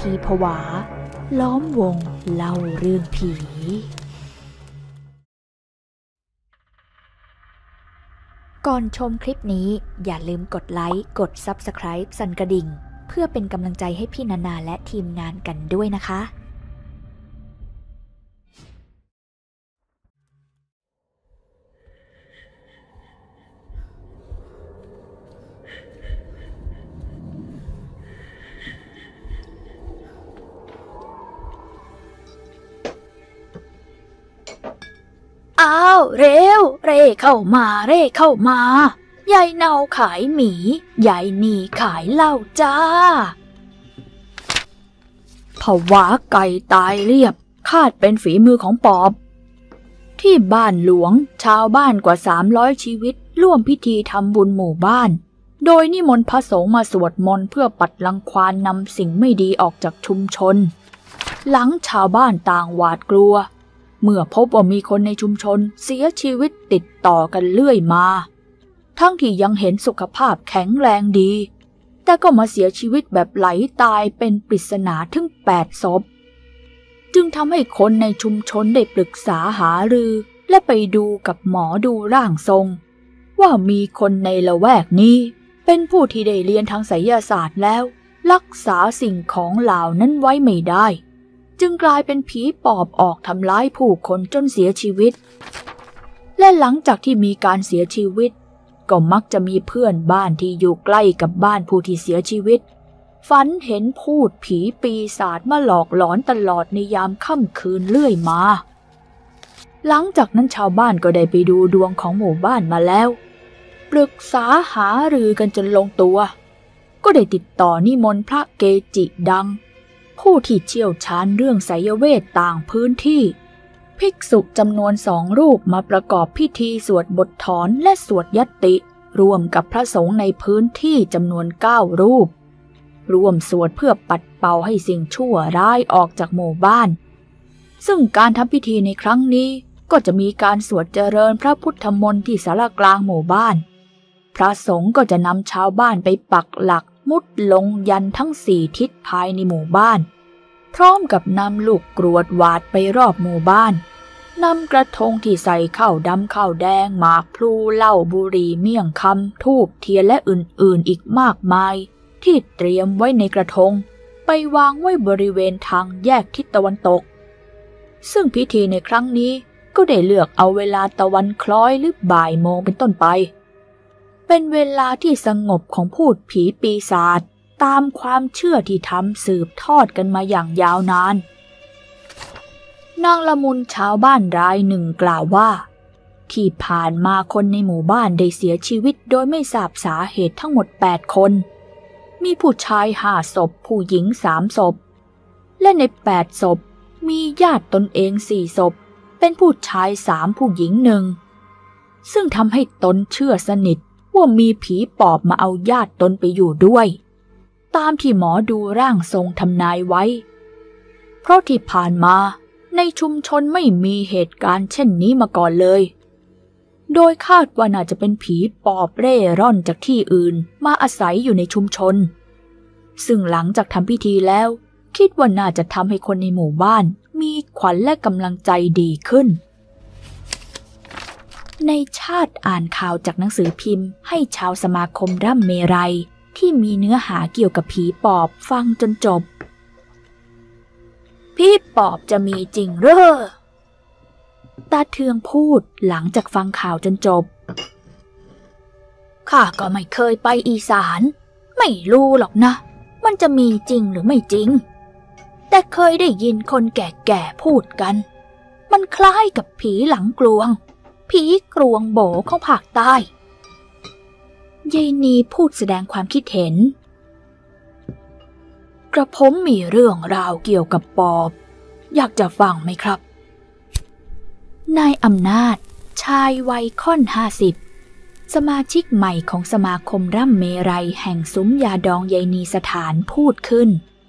ทีผวาล้อมวงเล่าเรื่องผีก่อนชมคลิปนี้อย่าลืมกดไลค์กด Subscribe สั่นกระดิ่งเพื่อเป็นกำลังใจให้พี่นานาและทีมงานกันด้วยนะคะอ้าวเร็วเร่เข้ามา ยายเนาขายหมียายนีขายเหล้าจ้าผวาไก่ตายเรียบคาดเป็นฝีมือของปอบที่บ้านหลวงชาวบ้านกว่า300ชีวิตร่วมพิธีทำบุญหมู่บ้านโดยนิมนต์พระสงฆ์มาสวดมนต์เพื่อปัดรังควานนำสิ่งไม่ดีออกจากชุมชนหลังชาวบ้านต่างหวาดกลัวเมื่อพบว่ามีคนในชุมชนเสียชีวิตติดต่อกันเรื่อยมาทั้งที่ยังเห็นสุขภาพแข็งแรงดีแต่ก็มาเสียชีวิตแบบไหลตายเป็นปริศนาถึง8 ศพจึงทำให้คนในชุมชนได้ปรึกษาหารือและไปดูกับหมอดูร่างทรงว่ามีคนในละแวกนี้เป็นผู้ที่ได้เรียนทางไสยศาสตร์แล้วรักษาสิ่งของเหล่านั้นไว้ไม่ได้จึงกลายเป็นผีปอบออกทำร้ายผู้คนจนเสียชีวิตและหลังจากที่มีการเสียชีวิตก็มักจะมีเพื่อนบ้านที่อยู่ใกล้กับบ้านผู้ที่เสียชีวิตฝันเห็นพูดผีปีศาจมาหลอกหลอนตลอดในยามค่ำคืนเรื่อยมาหลังจากนั้นชาวบ้านก็ได้ไปดูดวงของหมู่บ้านมาแล้วปรึกษาหารือกันจนลงตัวก็ได้ติดต่อนิมนต์พระเกจิดังผู้ที่เชี่ยวชาญเรื่องไสยเวทต่างพื้นที่ภิกษุจำนวน2 รูปมาประกอบพิธีสวดบทถอนและสวดยัตติร่วมกับพระสงฆ์ในพื้นที่จำนวน9 รูปร่วมสวดเพื่อปัดเป่าให้สิ่งชั่วร้ายออกจากหมู่บ้านซึ่งการทำพิธีในครั้งนี้ก็จะมีการสวดเจริญพระพุทธมนต์ที่ศาลากลางหมู่บ้านพระสงฆ์ก็จะนำชาวบ้านไปปักหลักมุดลงยันทั้ง4 ทิศภายในหมู่บ้านพร้อมกับนำลูกกรวดหวาดไปรอบหมู่บ้านนำกระทงที่ใส่ข้าวดำข้าวแดงหมากพลูเหล้าบุหรี่เมี่ยงคำธูปเทียนและอื่นๆอีกมากมายที่เตรียมไว้ในกระทงไปวางไว้บริเวณทางแยกทิศตะวันตกซึ่งพิธีในครั้งนี้ก็ได้เลือกเอาเวลาตะวันคล้อยหรือบ่ายโมงเป็นต้นไปเป็นเวลาที่สงบของพูดผีปีศาจตามความเชื่อที่ทำสืบทอดกันมาอย่างยาวนานนางละมุนชาวบ้านรายหนึ่งกล่าวว่าที่ผ่านมาคนในหมู่บ้านได้เสียชีวิตโดยไม่ทราบสาเหตุทั้งหมด8 คนมีผู้ชาย5 ศพผู้หญิง3 ศพและใน8 ศพมีญาติตนเอง4 ศพเป็นผู้ชาย3 ผู้หญิง1ซึ่งทำให้ตนเชื่อสนิทว่ามีผีปอบมาเอาญาติตนไปอยู่ด้วยตามที่หมอดูร่างทรงทำนายไว้เพราะที่ผ่านมาในชุมชนไม่มีเหตุการณ์เช่นนี้มาก่อนเลยโดยคาดว่าน่าจะเป็นผีปอบเร่ร่อนจากที่อื่นมาอาศัยอยู่ในชุมชนซึ่งหลังจากทำพิธีแล้วคิดว่าน่าจะทำให้คนในหมู่บ้านมีขวัญและกำลังใจดีขึ้นในชาติอ่านข่าวจากหนังสือพิมพ์ให้ชาวสมาคมร่ำเมรัยที่มีเนื้อหาเกี่ยวกับผีปอบฟังจนจบผีปอบจะมีจริงเหรอตาเทืองพูดหลังจากฟังข่าวจนจบข้าก็ไม่เคยไปอีสานไม่รู้หรอกนะมันจะมีจริงหรือไม่จริงแต่เคยได้ยินคนแก่ๆพูดกันมันคล้ายกับผีหลังกลวงผีกรวงโบของภาคใต้ยายนีพูดแสดงความคิดเห็นกระผมมีเรื่องราวเกี่ยวกับปอบอยากจะฟังไหมครับนายอำนาจชายวัยค่อน50สมาชิกใหม่ของสมาคมร่ำเมรัยแห่งซุ้มยาดองยายนีสถานพูดขึ้น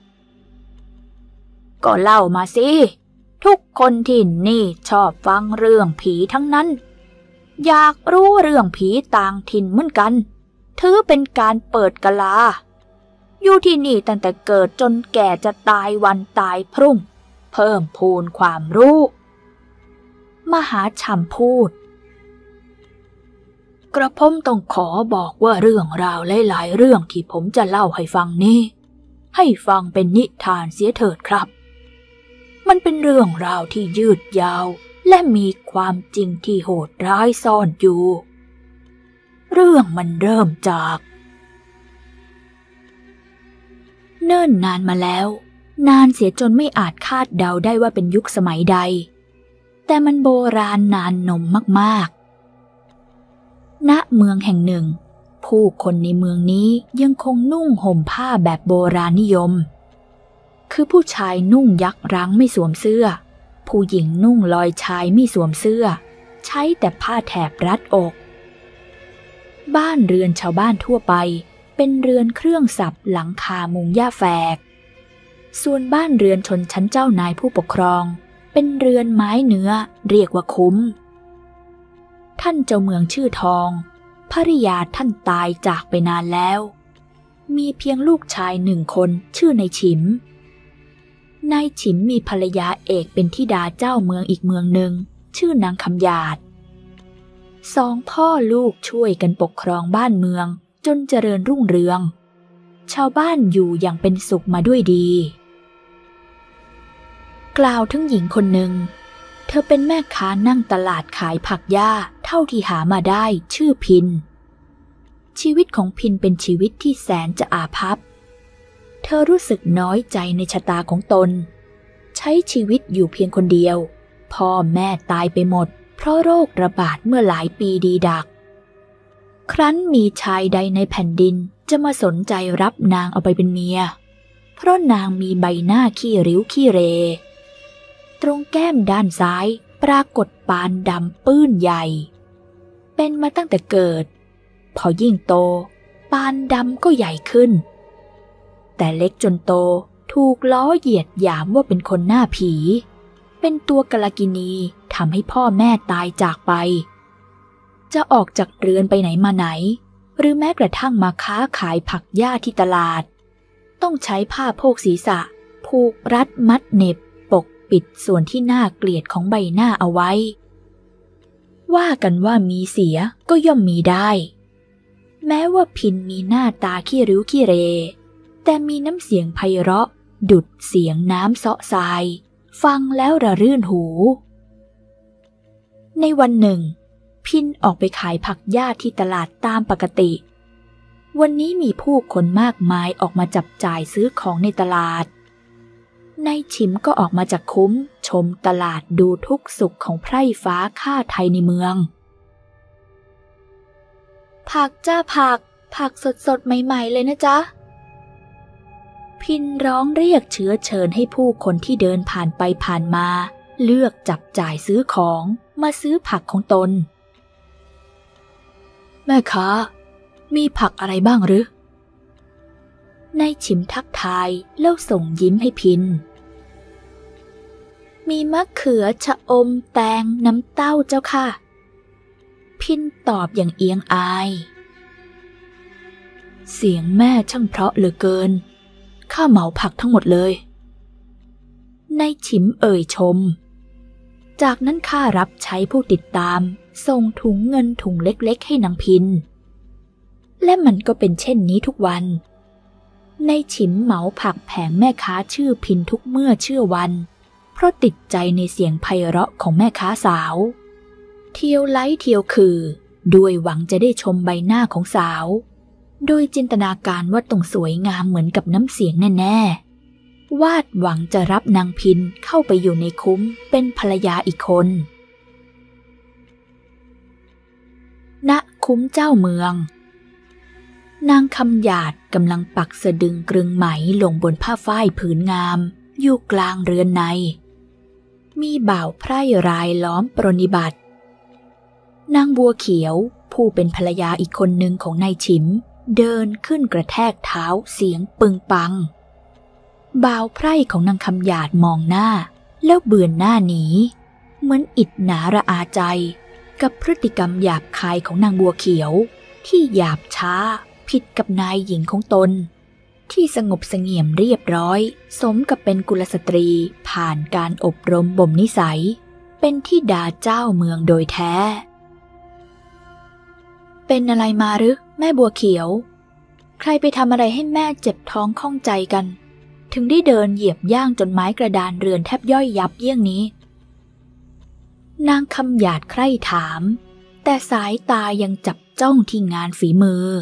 ก็เล่ามาสิทุกคนที่นี่ชอบฟังเรื่องผีทั้งนั้นอยากรู้เรื่องผีต่างถิ่นเหมือนกันถือเป็นการเปิดกะลาอยู่ที่นี่ตั้งแต่เกิดจนแก่จะตายวันตายพรุ่งเพิ่มพูนความรู้มหาชำพูดกระผมต้องขอบอกว่าเรื่องราวหลายๆเรื่องที่ผมจะเล่าให้ฟังนี้ให้ฟังเป็นนิทานเสียเถิดครับมันเป็นเรื่องราวที่ยืดยาวและมีความจริงที่โหดร้ายซ่อนอยู่เรื่องมันเริ่มจากเนิ่นนานมาแล้วนานเสียจนไม่อาจคาดเดาได้ว่าเป็นยุคสมัยใดแต่มันโบราณนานนมมากๆณเมืองแห่งหนึ่งผู้คนในเมืองนี้ยังคงนุ่งห่มผ้าแบบโบราณนิยมคือผู้ชายนุ่งยักรั้งไม่สวมเสื้อผู้หญิงนุ่งลอยชายไม่สวมเสื้อใช้แต่ผ้าแถบรัดอกบ้านเรือนชาวบ้านทั่วไปเป็นเรือนเครื่องสับหลังคามุงหญ้าแฝกส่วนบ้านเรือนชนชั้นเจ้านายผู้ปกครองเป็นเรือนไม้เนื้อเรียกว่าคุ้มท่านเจ้าเมืองชื่อทองภริยาท่านตายจากไปนานแล้วมีเพียงลูกชาย1 คนชื่อนายฉิมนายฉิมมีภรรยาเอกเป็นธิดาเจ้าเมืองอีกเมืองหนึ่งชื่อนางคำหยาด2 พ่อลูกช่วยกันปกครองบ้านเมืองจนเจริญรุ่งเรืองชาวบ้านอยู่อย่างเป็นสุขมาด้วยดีกล่าวถึงหญิงคนหนึ่งเธอเป็นแม่ค้านั่งตลาดขายผักหญ้าเท่าที่หามาได้ชื่อพินชีวิตของพินเป็นชีวิตที่แสนจะอาภัพเธอรู้สึกน้อยใจในชะตาของตนใช้ชีวิตอยู่เพียงคนเดียวพ่อแม่ตายไปหมดเพราะโรคระบาดเมื่อหลายปีดีดักครั้นมีชายใดในแผ่นดินจะมาสนใจรับนางเอาไปเป็นเมียเพราะนางมีใบหน้าขี้ริ้วขี้เรตรงแก้มด้านซ้ายปรากฏปานดำปื้นใหญ่เป็นมาตั้งแต่เกิดพอยิ่งโตปานดำก็ใหญ่ขึ้นแต่เล็กจนโตถูกล้อเหยียดหยามว่าเป็นคนหน้าผีเป็นตัวกลกินีทำให้พ่อแม่ตายจากไปจะออกจากเรือนไปไหนมาไหนหรือแม้กระทั่งมาค้าขายผักหญ้าที่ตลาดต้องใช้ผ้าโพกศีรษะผูกรัดมัดเหน็บปกปิดส่วนที่น่าเกลียดของใบหน้าเอาไว้ว่ากันว่ามีเสียก็ย่อมมีได้แม้ว่าพินมีหน้าตาขี้ริ้วขี้เรแต่มีน้ำเสียงไพเราะดุจเสียงน้ำเซาะทรายฟังแล้วระรื่นหูในวันหนึ่งพินออกไปขายผักหญ้าที่ตลาดตามปกติวันนี้มีผู้คนมากมายออกมาจับจ่ายซื้อของในตลาดนายฉิมก็ออกมาจากคุ้มชมตลาดดูทุกสุขของไพร่ฟ้าข้าไทยในเมืองผักจ้าผักสดๆใหม่ๆเลยนะจ๊ะพินร้องเรียกเชื้อเชิญให้ผู้คนที่เดินผ่านไปผ่านมาเลือกจับจ่ายซื้อของมาซื้อผักของตนแม่ค้ามีผักอะไรบ้างหรือนายฉิมทักทายแล้วส่งยิ้มให้พินมีมะเขือชะอมแตงน้ำเต้าเจ้าค่ะพินตอบอย่างเอียงอายเสียงแม่ช่างเพราะเหลือเกินข้าเหมาผักทั้งหมดเลยนายฉิมเอ่ยชมจากนั้นข้ารับใช้ผู้ติดตามส่งถุงเงินถุงเล็กๆให้นางพินและมันก็เป็นเช่นนี้ทุกวันนายฉิมเหมาผักแผงแม่ค้าชื่อพินทุกเมื่อเชื่อวันเพราะติดใจในเสียงไพเราะของแม่ค้าสาวเที่ยวไล้เที่ยวคือด้วยหวังจะได้ชมใบหน้าของสาวโดยจินตนาการว่าต้องสวยงามเหมือนกับน้ำเสียงแน่ๆวาดหวังจะรับนางพินเข้าไปอยู่ในคุ้มเป็นภรรยาอีกคนณคุ้มเจ้าเมืองนางคำหยาดกำลังปักสะดึงกรึงไหมลงบนผ้าฝ้ายผืนงามอยู่กลางเรือนในมีบ่าวไพร่รายล้อมปรนนิบัตินางบัวเขียวผู้เป็นภรรยาอีกคนหนึ่งของนายฉิมเดินขึ้นกระแทกเท้าเสียงปึงปังบ่าวไพร่ของนางคำหยาดมองหน้าแล้วเบือนหน้าหนีเหมือนอิจฉาระอาใจกับพฤติกรรมหยาบคายของนางบัวเขียวที่หยาบช้าผิดกับนายหญิงของตนที่สงบเสงี่ยมเรียบร้อยสมกับเป็นกุลสตรีผ่านการอบรมบ่มนิสัยเป็นธิดาเจ้าเมืองโดยแท้เป็นอะไรมาหรือแม่บัวเขียวใครไปทำอะไรให้แม่เจ็บท้องข้องใจกันถึงได้เดินเหยียบย่างจนไม้กระดานเรือนแทบย่อยยับเยี่ยงนี้นางคำหยาดใคร่ถามแต่สายตายังจับจ้องที่งานฝีมือ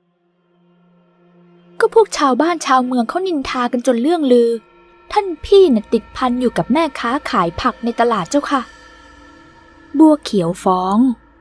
ก็พวกชาวบ้านชาวเมืองเขานินทากันจนเรื่องลือท่านพี่น่ะติดพันอยู่กับแม่ค้าขายผักในตลาดเจ้าค่ะบัวเขียวฟ้อง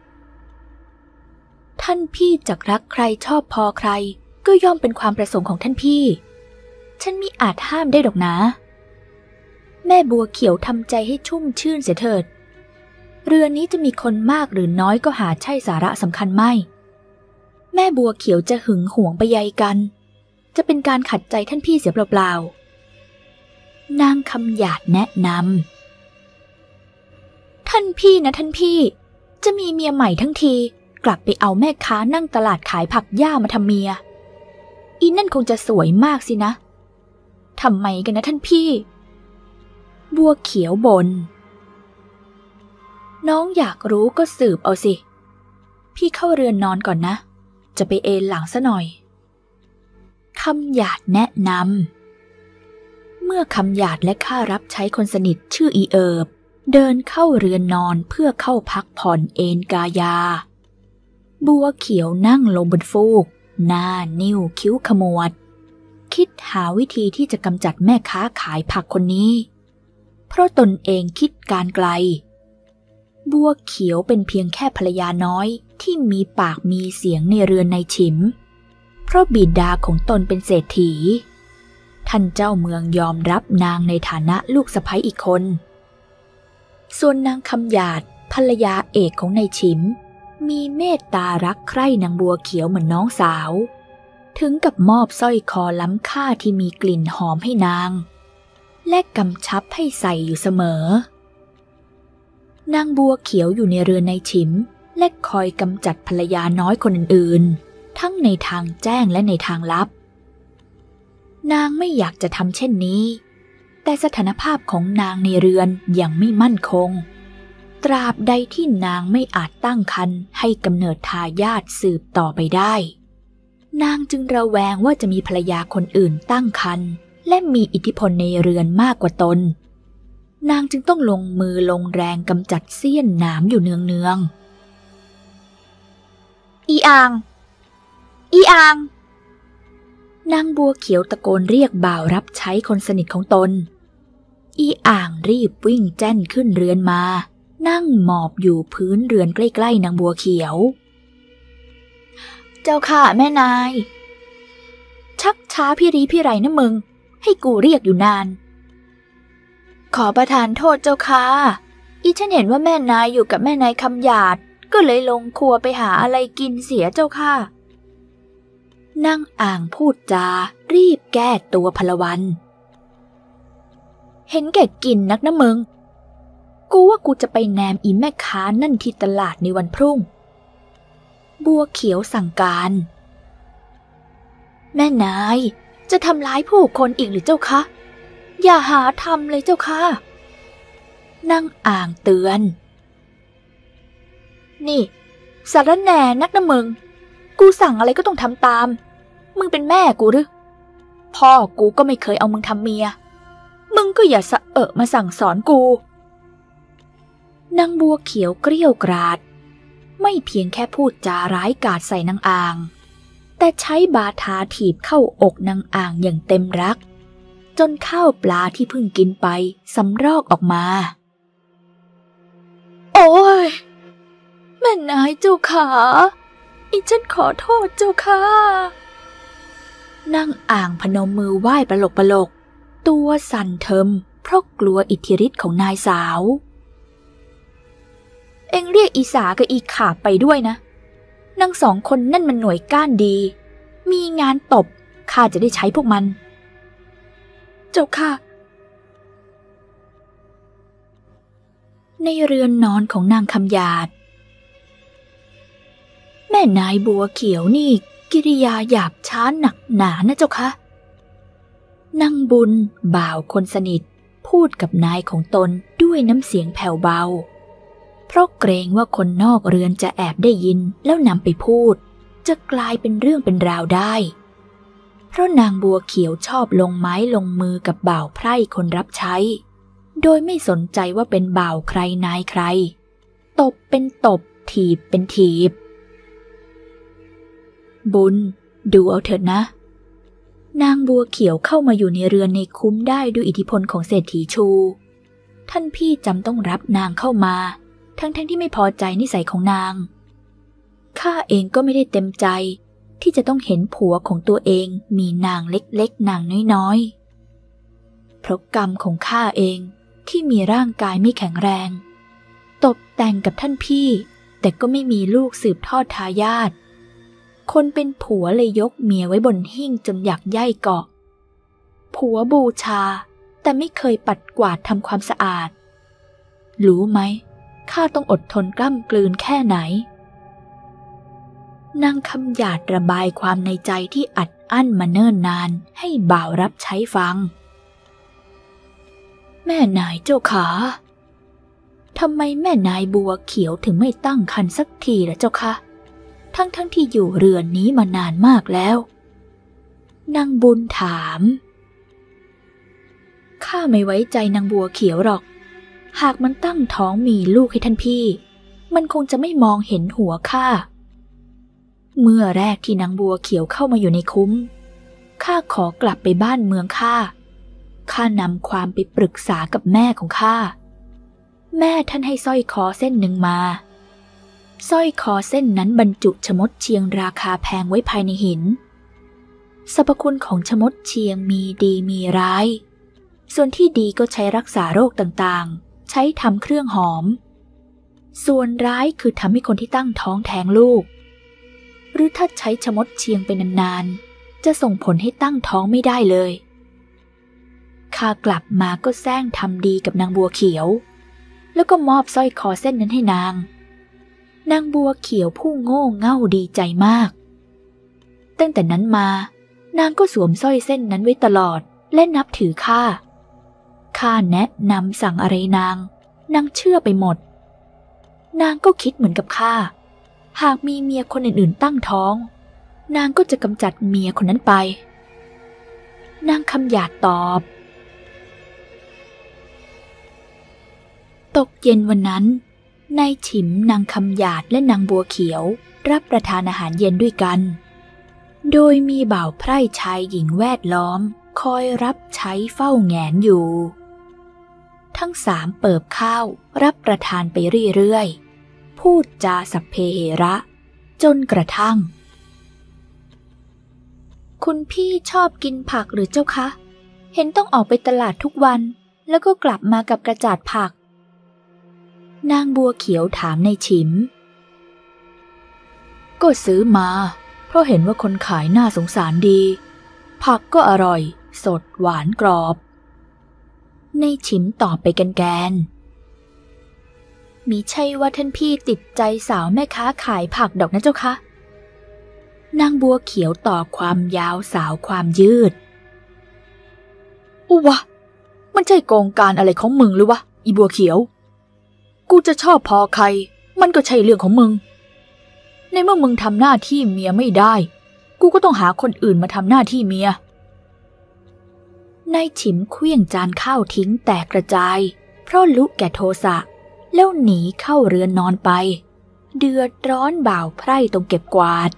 ท่านพี่จักรักใครชอบพอใครก็ย่อมเป็นความประสงค์ของท่านพี่ฉันมิอาจห้ามได้ดอกนะแม่บัวเขียวทำใจให้ชุ่มชื่นเสียเถิดเรือนนี้จะมีคนมากหรือน้อยก็หาใช่สาระสำคัญไม่แม่บัวเขียวจะหึงหวงไปใยกันจะเป็นการขัดใจท่านพี่เสียเปล่าๆนางคำหยาดแนะนำท่านพี่นะท่านพี่จะมีเมียใหม่ทั้งทีกลับไปเอาแม่ค้านั่งตลาดขายผักหญ้ามาทำเมียอีนั่นคงจะสวยมากสินะทำไมกันนะท่านพี่บัวเขียวบ่นน้องอยากรู้ก็สืบเอาสิพี่เข้าเรือนนอนก่อนนะจะไปเอนหลังซะหน่อยคำหยาดแนะนำเมื่อคำหยาดและข้ารับใช้คนสนิทชื่ออีเอิบเดินเข้าเรือนนอนเพื่อเข้าพักผ่อนเอนกายาบัวเขียวนั่งลงบนฟูกหน้านิ้วคิ้วขมวดคิดหาวิธีที่จะกำจัดแม่ค้าขายผักคนนี้เพราะตนเองคิดการไกลบัวเขียวเป็นเพียงแค่ภรรยาน้อยที่มีปากมีเสียงในเรือนนายฉิมเพราะบิดาของตนเป็นเศรษฐีท่านเจ้าเมืองยอมรับนางในฐานะลูกสะใภ้อีกคนส่วนนางคำหยาดภรรยาเอกของนายฉิมมีเมตตารักใคร่นางบัวเขียวเหมือนน้องสาวถึงกับมอบสร้อยคอล้ำค่าที่มีกลิ่นหอมให้นางและกำชับให้ใส่อยู่เสมอนางบัวเขียวอยู่ในเรือนนายฉิมและคอยกำจัดภรรยาน้อยคนอื่นๆทั้งในทางแจ้งและในทางลับนางไม่อยากจะทำเช่นนี้แต่สถานภาพของนางในเรือนยังไม่มั่นคงตราบใดที่นางไม่อาจตั้งครรภ์ให้กำเนิดทายาทสืบต่อไปได้นางจึงระแวงว่าจะมีภรรยาคนอื่นตั้งครรภ์และมีอิทธิพลในเรือนมากกว่าตนนางจึงต้องลงมือลงแรงกำจัดเสี้ยนหนามอยู่เนืองๆอีอางอีอางนางบัวเขียวตะโกนเรียกบ่าวรับใช้คนสนิทของตนอีอ่างรีบวิ่งแจ้นขึ้นเรือนมานั่งหมอบอยู่พื้นเรือนใกล้ๆนางบัวเขียวเจ้าค่ะแม่นายชักช้าพี่รีพี่ไรนะมึงให้กูเรียกอยู่นานขอประทานโทษเจ้าค่ะอีฉันเห็นว่าแม่นายอยู่กับแม่นายคำหยาดก็เลยลงครัวไปหาอะไรกินเสียเจ้าค่ะนางอ่างพูดจารีบแก้ตัวพลวันเห็นแก่กินนักนะมึงกูว่ากูจะไปแนมอีแม่ค้านั่นที่ตลาดในวันพรุ่งบัวเขียวสั่งการแม่นายจะทำร้ายผู้คนอีกหรือเจ้าคะอย่าหาทำเลยเจ้าค่ะนางอ่างเตือนนี่สารแหน่นักนะมึงกูสั่งอะไรก็ต้องทำตามมึงเป็นแม่กูหรือพ่อกูก็ไม่เคยเอามึงทำเมียมึงก็อย่าสะมาสั่งสอนกูนางบัวเขียวเกรี้ยวกราดไม่เพียงแค่พูดจาร้ายกาจใส่นางอ่างแต่ใช้บาทาถีบเข้าอกนางอ่างอย่างเต็มรักจนข้าวปลาที่เพิ่งกินไปสำรอกออกมาโอ้ยแม่นายเจ้าขาอีฉันขอโทษเจ้าค่ะนางอ่างพนมมือไหว้ปลกตัวสั่นเทิมเพราะกลัวอิทธิฤทธิ์ของนายสาวเอ็งเรียกอีสากับอีขาบไปด้วยนะนางสองคนนั่นมันหน่วยก้านดีมีงานตบข้าจะได้ใช้พวกมันเจ้าค่ะในเรือนนอนของนางคำหยาดแม่นายบัวเขียวนี่กิริยาหยาบช้าหนักหนานะเจ้าค่ะนางบุญบ่าวคนสนิทพูดกับนายของตนด้วยน้ำเสียงแผ่วเบาเพราะเกรงว่าคนนอกเรือนจะแอบได้ยินแล้วนำไปพูดจะกลายเป็นเรื่องเป็นราวได้เพราะนางบัวเขียวชอบลงไม้ลงมือกับบ่าวไพร่คนรับใช้โดยไม่สนใจว่าเป็นบ่าวใครนายใครตบเป็นตบถีบเป็นถีบบุญดูเอาเถิดนะนางบัวเขียวเข้ามาอยู่ในเรือนในคุ้มได้ด้วยอิทธิพลของเศรษฐีชูท่านพี่จำต้องรับนางเข้ามาทั้งที่ไม่พอใจนิสัยของนางข้าเองก็ไม่ได้เต็มใจที่จะต้องเห็นผัวของตัวเองมีนางเล็กๆนางน้อยๆเพราะกรรมของข้าเองที่มีร่างกายไม่แข็งแรงตบแต่งกับท่านพี่แต่ก็ไม่มีลูกสืบทอดทายาทคนเป็นผัวเลยยกเมียไว้บนหิ้งจนอยากย่ายเกาะผัวบูชาแต่ไม่เคยปัดกวาดทำความสะอาดรู้ไหมข้าต้องอดทนกล้ำกลืนแค่ไหนนางคำหยาดระบายความในใจที่อัดอั้นมาเนิ่นนานให้บ่าวรับใช้ฟังแม่นายเจ้าขาทำไมแม่นายบัวเขียวถึงไม่ตั้งครรภ์สักทีล่ะเจ้าคะทั้งที่อยู่เรือนนี้มานานมากแล้วนางบุญถามข้าไม่ไว้ใจนางบัวเขียวหรอกหากมันตั้งท้องมีลูกให้ท่านพี่มันคงจะไม่มองเห็นหัวข้าเมื่อแรกที่นางบัวเขียวเข้ามาอยู่ในคุ้มข้าขอกลับไปบ้านเมืองข้านำความไปปรึกษากับแม่ของข้าแม่ท่านให้สร้อยคอเส้นหนึ่งมาสร้อยคอเส้นนั้นบรรจุชมดเชียงราคาแพงไว้ภายในหินสรรพคุณของชมดเชียงมีดีมีร้ายส่วนที่ดีก็ใช้รักษาโรคต่างๆใช้ทำเครื่องหอมส่วนร้ายคือทำให้คนที่ตั้งท้องแท้งลูกหรือถ้าใช้ชมดเชียงไปนานๆจะส่งผลให้ตั้งท้องไม่ได้เลยข้ากลับมาก็แซงทำดีกับนางบัวเขียวแล้วก็มอบสร้อยคอเส้นนั้นให้นางบัวเขียวผู้โง่เง่าดีใจมากตั้งแต่นั้นมานางก็สวมสร้อยเส้นนั้นไว้ตลอดและนับถือข้าแนะนำสั่งอะไรนางเชื่อไปหมดนางก็คิดเหมือนกับข้าหากมีเมียคนอื่นๆตั้งท้องนางก็จะกำจัดเมียคนนั้นไปนางคำหยาดตอบตกเย็นวันนั้นนายฉิมนางคำหยาดและนางบัวเขียวรับประทานอาหารเย็นด้วยกันโดยมีบ่าวไพร่ชายหญิงแวดล้อมคอยรับใช้เฝ้าแงนอยู่ทั้งสามเปิบข้าวรับประทานไปเรื่อยๆพูดจาสัพเพเหระจนกระทั่งคุณพี่ชอบกินผักหรือเจ้าคะเห็นต้องออกไปตลาดทุกวันแล้วก็กลับมากับกระจาดผักนางบัวเขียวถามนายฉิมก็ซื้อมาเพราะเห็นว่าคนขายน่าสงสารดีผักก็อร่อยสดหวานกรอบนายฉิมตอบไปแกนมิใช่ว่าท่านพี่ติดใจสาวแม่ค้าขายผักดอกนะเจ้าคะนางบัวเขียวต่อความยาวสาวความยืดวะมันใช่โกงการอะไรของมึงหรือวะอีบัวเขียวกูจะชอบพอใครมันก็ใช่เรื่องของมึงในเมื่อมึงทำหน้าที่เมียไม่ได้กูก็ต้องหาคนอื่นมาทำหน้าที่เมียนายฉิมเคลื่องจานข้าวทิ้งแตกกระจายเพราะลุแก่โทสะแล้วหนีเข้าเรือนนอนไปเดือดร้อนบ่าวไพร่ตรงเก็บกวาด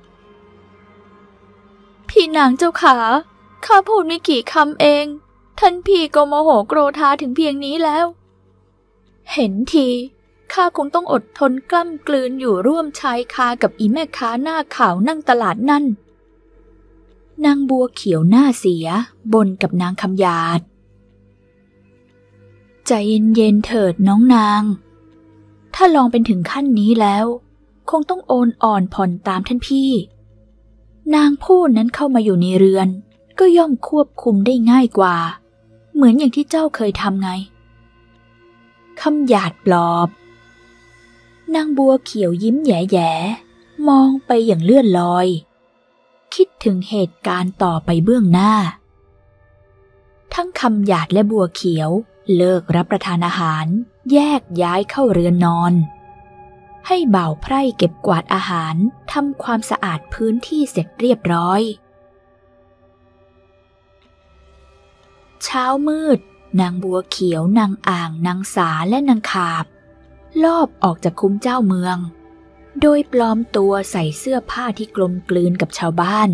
พี่นางเจ้าขาข้าพูดไม่กี่คำเองท่านพี่ก็โมโหโกรธาถึงเพียงนี้แล้วเห็นทีข้าคงต้องอดทนกล้ำกลืนอยู่ร่วมชายคากับอีแม่ค้าหน้าขาวนั่งตลาดนั่นนางบัวเขียวหน้าเสียบ่นกับนางคำหยาดใจเย็นๆเถิดน้องนางถ้าลองเป็นถึงขั้นนี้แล้วคงต้องโอนอ่อนผ่อนตามท่านพี่นางผู้นั้นเข้ามาอยู่ในเรือนก็ย่อมควบคุมได้ง่ายกว่าเหมือนอย่างที่เจ้าเคยทำไงคำหยาดปลอบนางบัวเขียวยิ้มแย่ๆมองไปอย่างเลื่อนลอยคิดถึงเหตุการณ์ต่อไปเบื้องหน้าทั้งคำหยาดและบัวเขียวเลิกรับประทานอาหารแยกย้ายเข้าเรือนนอนให้บ่าวไพร่เก็บกวาดอาหารทำความสะอาดพื้นที่เสร็จเรียบร้อยเช้ามืดนางบัวเขียวนางอ่างนางสาและนางขาบลอบออกจากคุ้มเจ้าเมืองโดยปลอมตัวใส่เสื้อผ้าที่กลมกลืนกับชาวบ้าน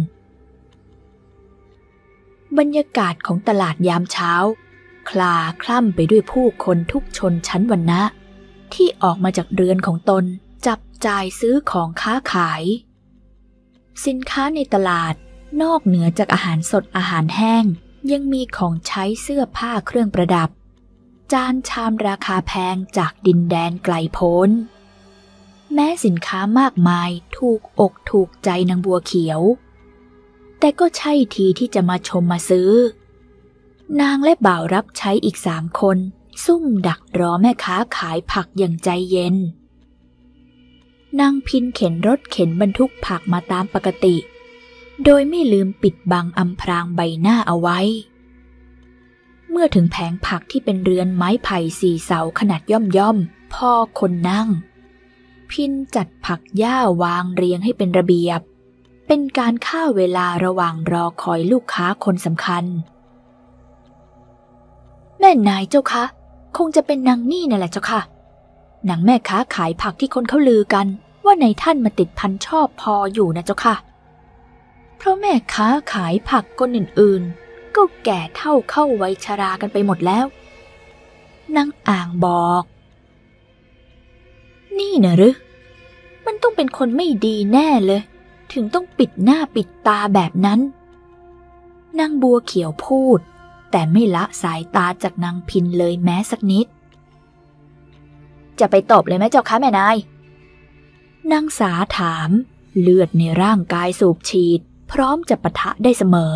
บรรยากาศของตลาดยามเช้าคลาคล่ำไปด้วยผู้คนทุกชนชั้นวรรณะที่ออกมาจากเรือนของตนจับจ่ายซื้อของค้าขายสินค้าในตลาดนอกเหนือจากอาหารสดอาหารแห้งยังมีของใช้เสื้อผ้าเครื่องประดับจานชามราคาแพงจากดินแดนไกลโพ้นแม้สินค้ามากมายถูกอกถูกใจนางบัวเขียวแต่ก็ใช่ทีที่จะมาชมมาซื้อนางและบ่าวรับใช้อีก3 คนซุ่มดักรอแม่ค้าขายผักอย่างใจเย็นนางพินเข็นรถเข็นบรรทุกผักมาตามปกติโดยไม่ลืมปิดบังอำพรางใบหน้าเอาไว้เมื่อถึงแผงผักที่เป็นเรือนไม้ไผ่4 เสาขนาดย่อมพอคนนั่งพินจัดผักหญ้าวางเรียงให้เป็นระเบียบเป็นการฆ่าเวลาระหว่างรอคอยลูกค้าคนสำคัญแม่นายเจ้าคะคงจะเป็นนางนี่นั่นแหละเจ้าค่ะนางแม่ค้าขายผักที่คนเขาลือกันว่านายท่านมาติดพันชอบพออยู่นะเจ้าค่ะเพราะแม่ค้าขายผักคนอื่นๆก็แก่เท่าเข้าวัยชรากันไปหมดแล้วนางอ่างบอกนี่นะหรือมันต้องเป็นคนไม่ดีแน่เลยถึงต้องปิดหน้าปิดตาแบบนั้นนางบัวเขียวพูดแต่ไม่ละสายตาจากนางพินเลยแม้สักนิดจะไปตบเลยไหมเจ้าคะแม่นายนางสาถามเลือดในร่างกายสูบฉีดพร้อมจะปะทะได้เสมอ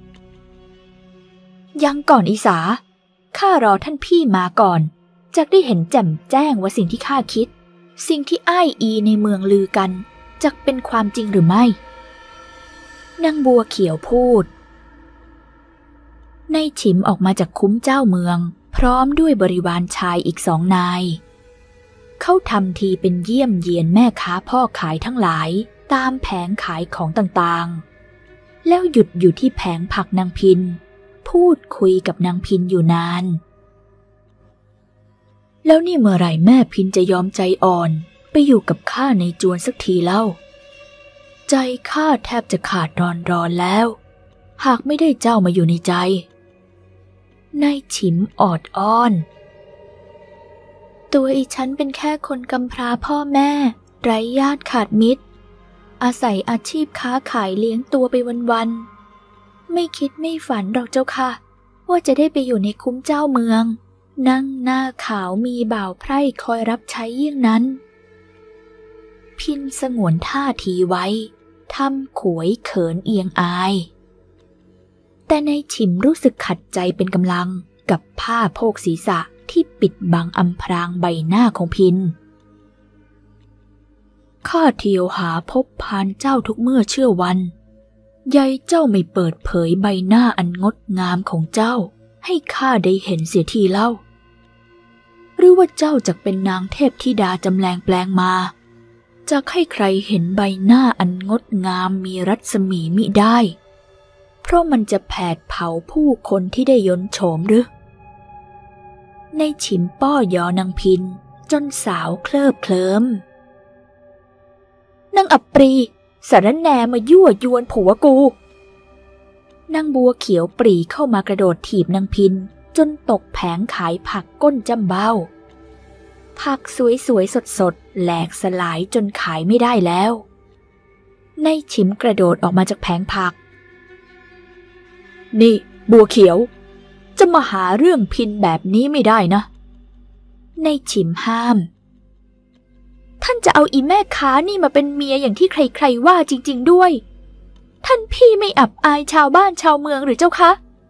ยังก่อนอีสาข้ารอท่านพี่มาก่อนจะได้เห็นแจ่มแจ้งว่าสิ่งที่ข้าคิดสิ่งที่อ้ายอีในเมืองลือกันจะเป็นความจริงหรือไม่นางบัวเขียวพูดนายฉิมออกมาจากคุ้มเจ้าเมืองพร้อมด้วยบริวารชายอีก2 นายเขาทำทีเป็นเยี่ยมเยียนแม่ค้าพ่อขายทั้งหลายตามแผงขายของต่างๆแล้วหยุดอยู่ที่แผงผักนางพินพูดคุยกับนางพินอยู่นานแล้วนี่เมื่อไหร่แม่พินจะยอมใจอ่อนไปอยู่กับข้าในจวนสักทีเล่าใจข้าแทบจะขาดร้อนแล้วหากไม่ได้เจ้ามาอยู่ในใจนายฉิมออดอ้อนตัวอีฉันเป็นแค่คนกำพร้าพ่อแม่ไร้ญาติขาดมิตรอาศัยอาชีพค้าขายเลี้ยงตัวไปวันๆไม่คิดไม่ฝันหรอกเจ้าค่ะว่าจะได้ไปอยู่ในคุ้มเจ้าเมืองนั่งหน้าขาวมีบ่าวไพร่คอยรับใช้เยี่ยงนั้นพินสงวนท่าทีไว้ทำขวยเขินเอียงอายแต่ในฉิมรู้สึกขัดใจเป็นกำลังกับผ้าโพกศีรษะที่ปิดบังอำพรางใบหน้าของพินข้าเที่ยวหาพบพานเจ้าทุกเมื่อเชื่อวันยายเจ้าไม่เปิดเผยใบหน้าอันงดงามของเจ้าให้ข้าได้เห็นเสียทีเล่าหรือว่าเจ้าจักเป็นนางเทพธิดาจำแรงแปลงมาจะให้ใครเห็นใบหน้าอันงดงามมีรัศมีมิได้เพราะมันจะแผดเผาผู้คนที่ได้ยนต์โฉมหรือในฉิมป้อยอนางพินจนสาวเคลิบเคลิ้มนางอับปรีสารแหนมายั่วยวนผัวกูนางบัวเขียวปรีเข้ามากระโดดถีบนางพินจนตกแผงขายผักก้นจำเบ้าผักสวยๆสดๆแหลกสลายจนขายไม่ได้แล้วในฉิมกระโดดออกมาจากแผงผักนี่บัวเขียวจะมาหาเรื่องพินแบบนี้ไม่ได้นะในฉิมห้ามท่านจะเอาอีแม่ค้านี่มาเป็นเมียอย่างที่ใครๆว่าจริงๆด้วยท่านพี่ไม่อับอายชาวบ้านชาวเมืองหรือเจ้าคะ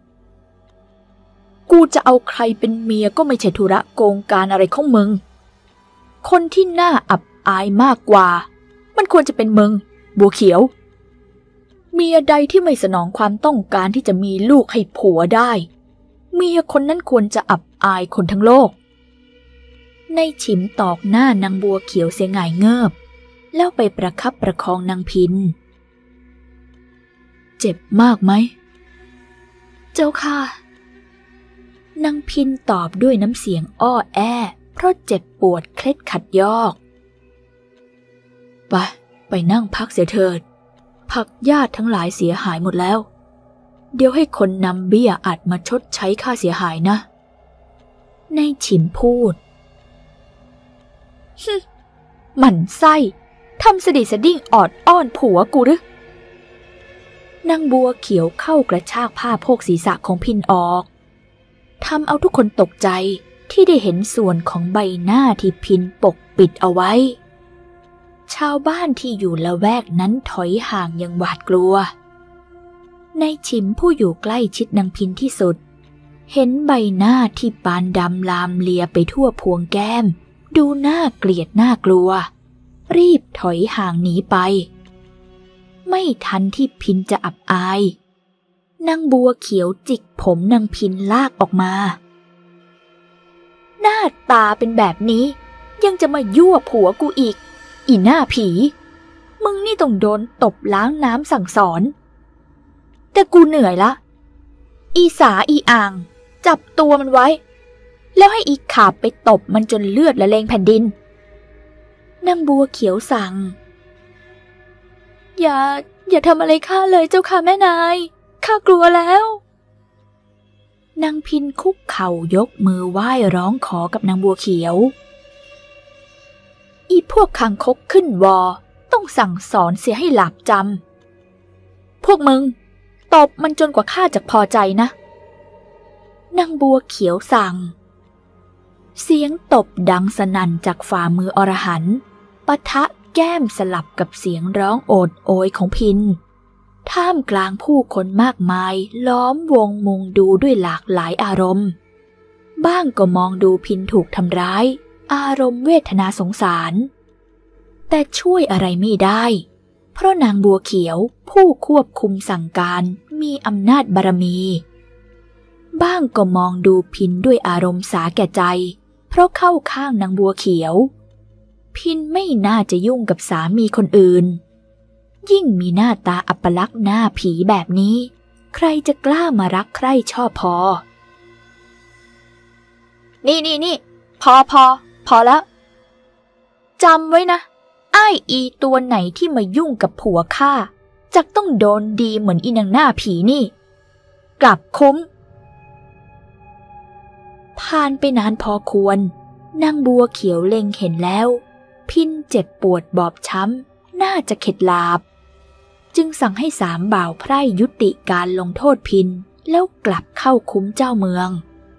กูจะเอาใครเป็นเมียก็ไม่ใช่ธุระโกงการอะไรของมึงคนที่น่าอับอายมากกว่ามันควรจะเป็นมึงบัวเขียวเมียใดที่ไม่สนองความต้องการที่จะมีลูกให้ผัวได้เมียคนนั้นควรจะอับอายคนทั้งโลกในฉิมตอกหน้านางบัวเขียวเสียหงายเงิบแล้วไปประคับประคองนางพินเจ็บมากไหมเจ้าค่ะนางพินตอบด้วยน้ำเสียงอ้อแอเพราะเจ็บปวดเคล็ดขัดยอกไปนั่งพักเสียเถิดผักญาติทั้งหลายเสียหายหมดแล้วเดี๋ยวให้คนนำเบี้ยอัดมาชดใช้ค่าเสียหายนะในฉิมพูดหมั่นไส้ทำสดิสดิ้งออดอ้อนผัวกูหรือนางบัวเขียวเข้ากระชากผ้าโพกศีรษะของพินออกทำเอาทุกคนตกใจที่ได้เห็นส่วนของใบหน้าที่พินปกปิดเอาไว้ชาวบ้านที่อยู่ละแวกนั้นถอยห่างอย่างหวาดกลัวในฉิมผู้อยู่ใกล้ชิดนางพินที่สุดเห็นใบหน้าที่ปานดำลามเลียไปทั่วพวงแก้มดูน่าเกลียดน่ากลัวรีบถอยห่างหนีไปไม่ทันที่พินจะอับอายนางบัวเขียวจิกผมนางพินลากออกมาหน้าตาเป็นแบบนี้ยังจะมายั่วผัวกูอีกอีหน้าผีมึงนี่ต้องโดนตบล้างน้ำสั่งสอนแต่กูเหนื่อยละอีสาอีอ่างจับตัวมันไว้แล้วให้อีขาบไปตบมันจนเลือดละเลงแผ่นดินนางบัวเขียวสั่งอย่าทำอะไรข้าเลยเจ้าค่ะแม่นายข้ากลัวแล้วนางพินคุกเข่ายกมือไหว้ร้องขอกับนางบัวเขียวอีพวกคางคกขึ้นวอต้องสั่งสอนเสียให้หลาบจำพวกมึงตบมันจนกว่าข้าจะพอใจนะนางบัวเขียวสั่งเสียงตบดังสนั่นจากฝ่ามืออรหันต์ปะทะแก้มสลับกับเสียงร้องโอดโอยของพินท่ามกลางผู้คนมากมายล้อมวงมุงดูด้วยหลากหลายอารมณ์บ้างก็มองดูพินถูกทำร้ายอารมณ์เวทนาสงสารแต่ช่วยอะไรไม่ได้เพราะนางบัวเขียวผู้ควบคุมสั่งการมีอำนาจบารมีบ้างก็มองดูพินด้วยอารมณ์สาแก่ใจเพราะเข้าข้างนางบัวเขียวพินไม่น่าจะยุ่งกับสามีคนอื่นยิ่งมีหน้าตาอัปลักษณ์หน้าผีแบบนี้ใครจะกล้ามารักใคร่ชอบพอนี่พอแล้วจำไว้นะอ้ายอีตัวไหนที่มายุ่งกับผัวข้าจักต้องโดนดีเหมือนอีนางหน้าผีนี่กลับคุ้มผ่านไปนานพอควรนางบัวเขียวเล็งเห็นแล้วพินเจ็บปวดบอบช้ำน่าจะเข็ดหลาบจึงสั่งให้3 บ่าวไพร่ยุติการลงโทษพินแล้วกลับเข้าคุ้มเจ้าเมือง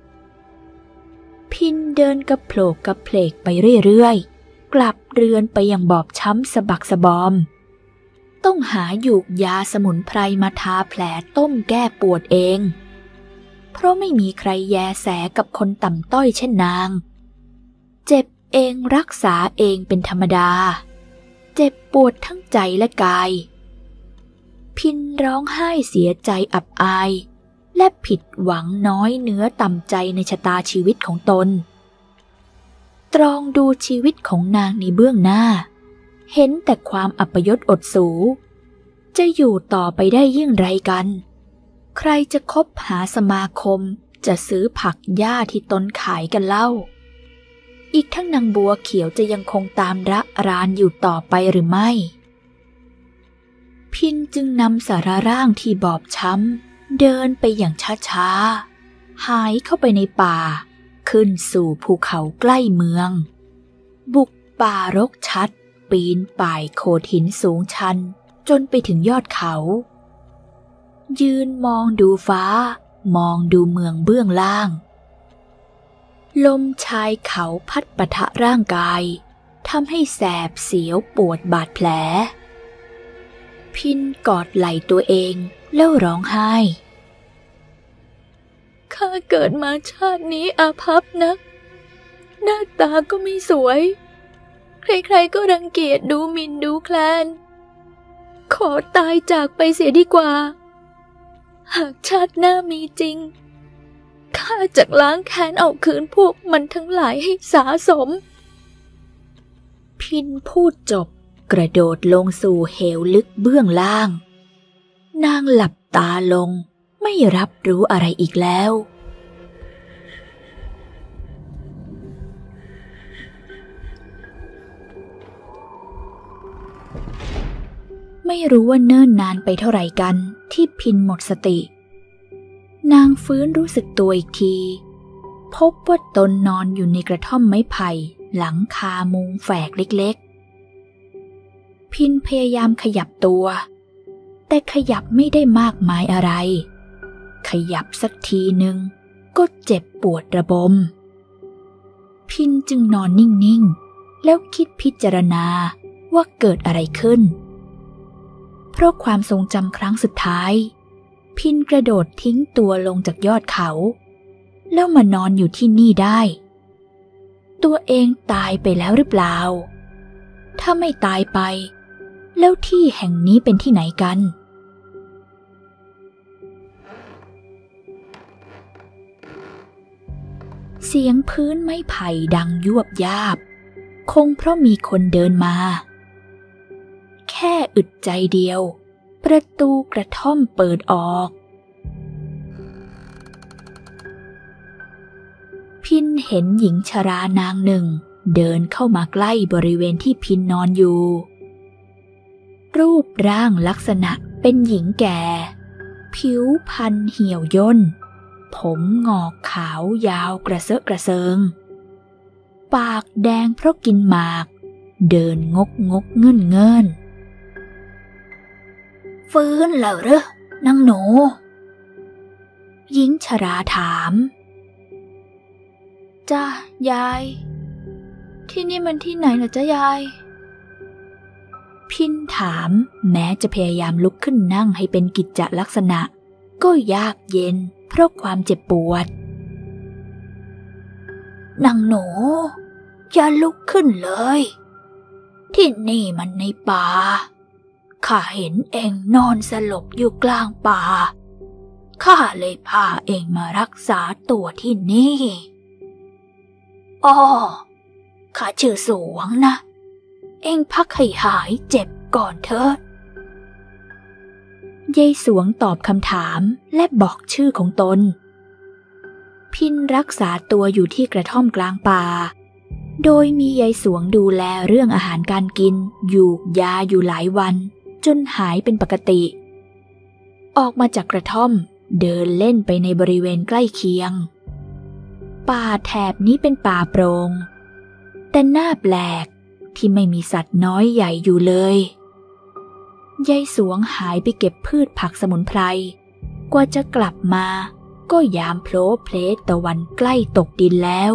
พินเดินกระโผลกกระเพลกไปเรื่อยๆกลับเรือนไปอย่างบอบช้ำสะบักสะบอมต้องหาหยูกยาสมุนไพรมาทาแผลต้มแก้ปวดเองเพราะไม่มีใครแยแสกับคนต่ำต้อยเช่นนางเจ็บเองรักษาเองเป็นธรรมดาเจ็บปวดทั้งใจและกายพินร้องไห้เสียใจอับอายและผิดหวังน้อยเนื้อต่ำใจในชะตาชีวิตของตนตรองดูชีวิตของนางในเบื้องหน้าเห็นแต่ความอัปยศอดสูจะอยู่ต่อไปได้ยิ่งไรกันใครจะคบหาสมาคมจะซื้อผักหญ้าที่ตนขายกันเล่าอีกทั้งนางบัวเขียวจะยังคงตามระรานอยู่ต่อไปหรือไม่พินจึงนำสารร่างที่บอบช้ำเดินไปอย่างช้าๆหายเข้าไปในป่าขึ้นสู่ภูเขาใกล้เมืองบุกป่ารกชัดปีนป่ายโขดหินสูงชันจนไปถึงยอดเขายืนมองดูฟ้ามองดูเมืองเบื้องล่างลมชายเขาพัดปะทะร่างกายทำให้แสบเสียวปวดบาดแผลพินกอดไหล่ตัวเองแล้วร้องไห้ข้าเกิดมาชาตินี้อาภัพนักหน้าตาก็ไม่สวยใครๆก็รังเกียจดูหมิ่นดูแคลนขอตายจากไปเสียดีกว่าหากชาติหน้ามีจริงข้าข้าจะล้างแค้นเอาคืนพวกมันทั้งหลายให้สาสมพินพูดจบกระโดดลงสู่เหวลึกเบื้องล่างนางหลับตาลงไม่รับรู้อะไรอีกแล้วไม่รู้ว่าเนิ่นนานไปเท่าไหร่กันที่พินหมดสตินางฟื้นรู้สึกตัวอีกทีพบว่าตนนอนอยู่ในกระท่อมไม้ไผ่หลังคามุงแฝกเล็กๆพินพยายามขยับตัวแต่ขยับไม่ได้มากมายอะไรขยับสักทีนึงก็เจ็บปวดระบมพินจึงนอนนิ่งๆแล้วคิดพิจารณาว่าเกิดอะไรขึ้นเพราะความทรงจำครั้งสุดท้ายพินกระโดดทิ้งตัวลงจากยอดเขาแล้วมานอนอยู่ที่นี่ได้ตัวเองตายไปแล้วหรือเปล่าถ้าไม่ตายไปแล้วที่แห่งนี้เป็นที่ไหนกันเสียงพื้นไม้ไผ่ดังยวบยาบคงเพราะมีคนเดินมาแค่อึดใจเดียวประตูกระท่อมเปิดออกพินเห็นหญิงชรานางหนึ่งเดินเข้ามาใกล้บริเวณที่พินนอนอยู่รูปร่างลักษณะเป็นหญิงแก่ผิวพรรณเหี่ยวย่นผมงอกขาวยาวกระเซาะกระเซิงปากแดงเพราะกินหมากเดินงกเงินฟื้นแล้วเหรอนางหนูหญิงชราถามจ้ายายที่นี่มันที่ไหนเหรอจ้ายายพินถามแม้จะพยายามลุกขึ้นนั่งให้เป็นกิจจลักษณะก็ยากเย็นเพราะความเจ็บปวดนางหนูอย่าลุกขึ้นเลยที่นี่มันในป่าข้าเห็นเองนอนสลบอยู่กลางป่าข้าเลยพาเองมารักษาตัวที่นี่อ้อข้าชื่อสวงนะเองพักให้หายเจ็บก่อนเถิดยายสวงตอบคำถามและบอกชื่อของตนพินรักษาตัวอยู่ที่กระท่อมกลางป่าโดยมียายสวงดูแลเรื่องอาหารการกินยูกยาอยู่หลายวันจนหายเป็นปกติออกมาจากกระท่อมเดินเล่นไปในบริเวณใกล้เคียงป่าแถบนี้เป็นป่าโปร่งแต่น่าแปลกที่ไม่มีสัตว์น้อยใหญ่อยู่เลยยายสวงหายไปเก็บพืชผักสมุนไพรกว่าจะกลับมาก็ยามโผล่เพลตะวันใกล้ตกดินแล้ว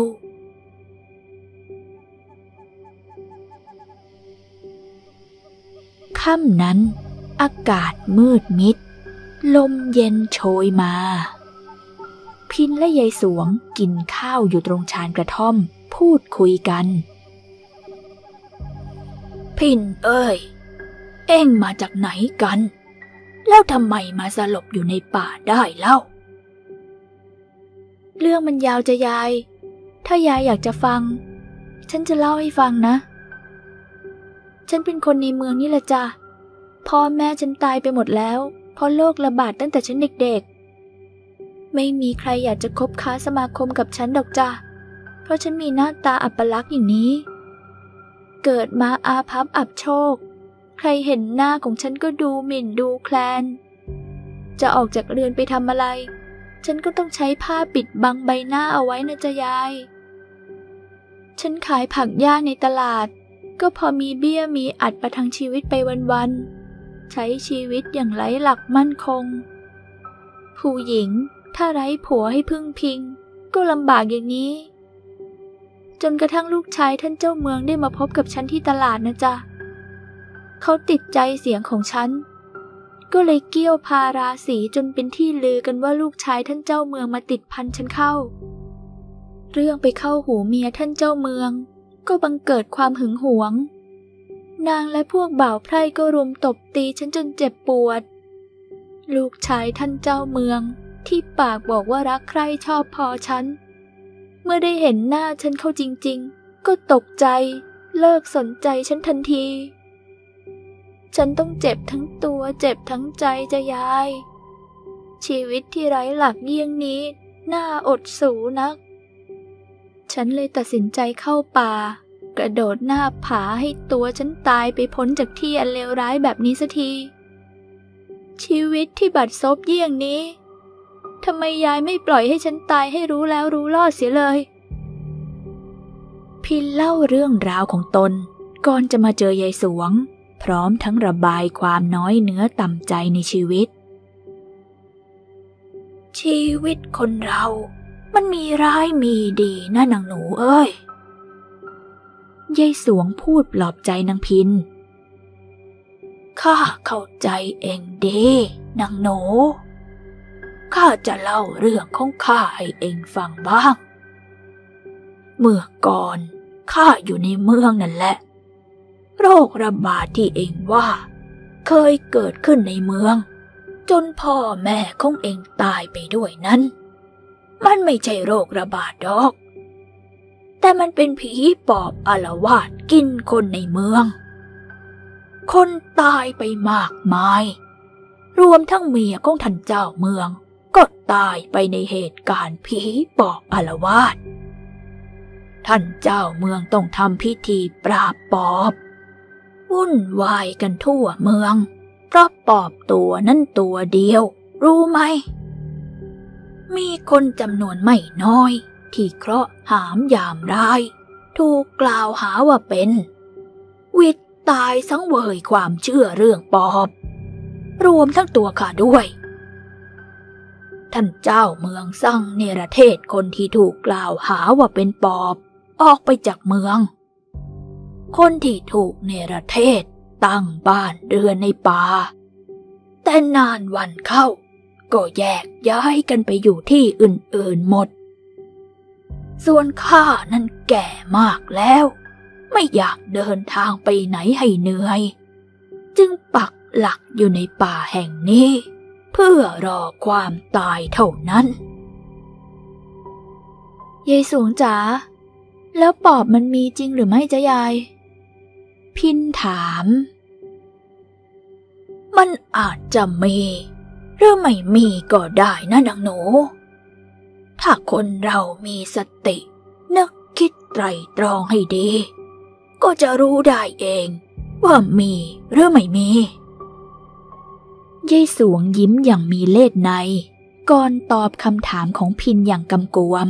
ค่ำนั้นอากาศมืดมิดลมเย็นโชยมาพินและยายสวงกินข้าวอยู่ตรงชานกระท่อมพูดคุยกันพินเอ้ยเอ็งมาจากไหนกันแล้วทำไมมาสลบอยู่ในป่าได้เล่าเรื่องมันยาวจะยายถ้ายายอยากจะฟังฉันจะเล่าให้ฟังนะฉันเป็นคนในเมืองนี่แหละจ้ะพ่อแม่ฉันตายไปหมดแล้วเพราะโรคระบาดตั้งแต่ฉันเด็กๆไม่มีใครอยากจะคบค้าสมาคมกับฉันดอกจ้ะเพราะฉันมีหน้าตาอัปลักษณ์อย่างนี้เกิดมาอาภัพอับโชคใครเห็นหน้าของฉันก็ดูหมิ่นดูแคลนจะออกจากเรือนไปทำอะไรฉันก็ต้องใช้ผ้าปิดบังใบหน้าเอาไว้นะจ๊ะยายฉันขายผักหญ้าในตลาดก็พอมีเบี้ยมีอัดประทังชีวิตไปวันๆใช้ชีวิตอย่างไร้หลักมั่นคงผู้หญิงถ้าไร้ผัวให้พึ่งพิงก็ลำบากอย่างนี้จนกระทั่งลูกชายท่านเจ้าเมืองได้มาพบกับฉันที่ตลาดนะจ๊ะเขาติดใจเสียงของฉันก็เลยเกี้ยวพาราสีจนเป็นที่ลือกันว่าลูกชายท่านเจ้าเมืองมาติดพันฉันเข้าเรื่องไปเข้าหูเมียท่านเจ้าเมืองก็บังเกิดความหึงหวงนางและพวกบ่าวไพร่ก็รุมตบตีฉันจนเจ็บปวดลูกชายท่านเจ้าเมืองที่ปากบอกว่ารักใครชอบพอฉันเมื่อได้เห็นหน้าฉันเข้าจริงๆก็ตกใจเลิกสนใจฉันทันทีฉันต้องเจ็บทั้งตัวเจ็บทั้งใจจะยายชีวิตที่ไร้หลักเยี่ยงนี้น่าอดสูนักฉันเลยตัดสินใจเข้าป่ากระโดดหน้าผาให้ตัวฉันตายไปพ้นจากที่อันเลวร้ายแบบนี้สักทีชีวิตที่บัดซบเยี่ยงนี้ทำไมยายไม่ปล่อยให้ฉันตายให้รู้แล้วรู้รอดเสียเลยพินเล่าเรื่องราวของตนก่อนจะมาเจอยายสวงพร้อมทั้งระบายความน้อยเนื้อต่ำใจในชีวิตคนเรามันมีร้ายมีดีนะนางหนูเอ้ยยายสวงพูดปลอบใจนางพินข้าเข้าใจเองดีนางหนูข้าจะเล่าเรื่องของข้าให้เองฟังบ้างเมื่อก่อนข้าอยู่ในเมืองนั่นแหละโรคระบาดที่เองว่าเคยเกิดขึ้นในเมืองจนพ่อแม่ของเองตายไปด้วยนั้นมันไม่ใช่โรคระบาดดอกแต่มันเป็นผีปอบอาละวาดกินคนในเมืองคนตายไปมากมายรวมทั้งเมียของท่านเจ้าเมืองก็ตายไปในเหตุการณ์ผีปอบอาละวาดท่านเจ้าเมืองต้องทำพิธีปราบปอบวุ่นวายกันทั่วเมืองเพราะปอบตัวนั้นตัวเดียวรู้ไหมมีคนจำนวนไม่น้อยที่เคราะห์หามยามร้ายถูกกล่าวหาว่าเป็นวิตตายสังเวยความเชื่อเรื่องปอบรวมทั้งตัวข้าด้วยท่านเจ้าเมืองสั่งเนรเทศคนที่ถูกกล่าวหาว่าเป็นปอบออกไปจากเมืองคนที่ถูกเนรเทศตั้งบ้านเรือนในป่าแต่นานวันเข้าก็แยกย้ายกันไปอยู่ที่อื่นๆหมดส่วนข้านั้นแก่มากแล้วไม่อยากเดินทางไปไหนให้เหนื่อยจึงปักหลักอยู่ในป่าแห่งนี้เพื่อรอความตายเท่านั้นยายสวงจ๋าแล้วปอบมันมีจริงหรือไม่จ๊ะยายพินถามมันอาจจะมีหรือไม่มีก็ได้นะนางหนูถ้าคนเรามีสตินึกคิดไตร่ตรองให้ดีก็จะรู้ได้เองว่ามีหรือไม่มียายสวงยิ้มอย่างมีเล่ห์ในก่อนตอบคำถามของพินอย่างกำกวม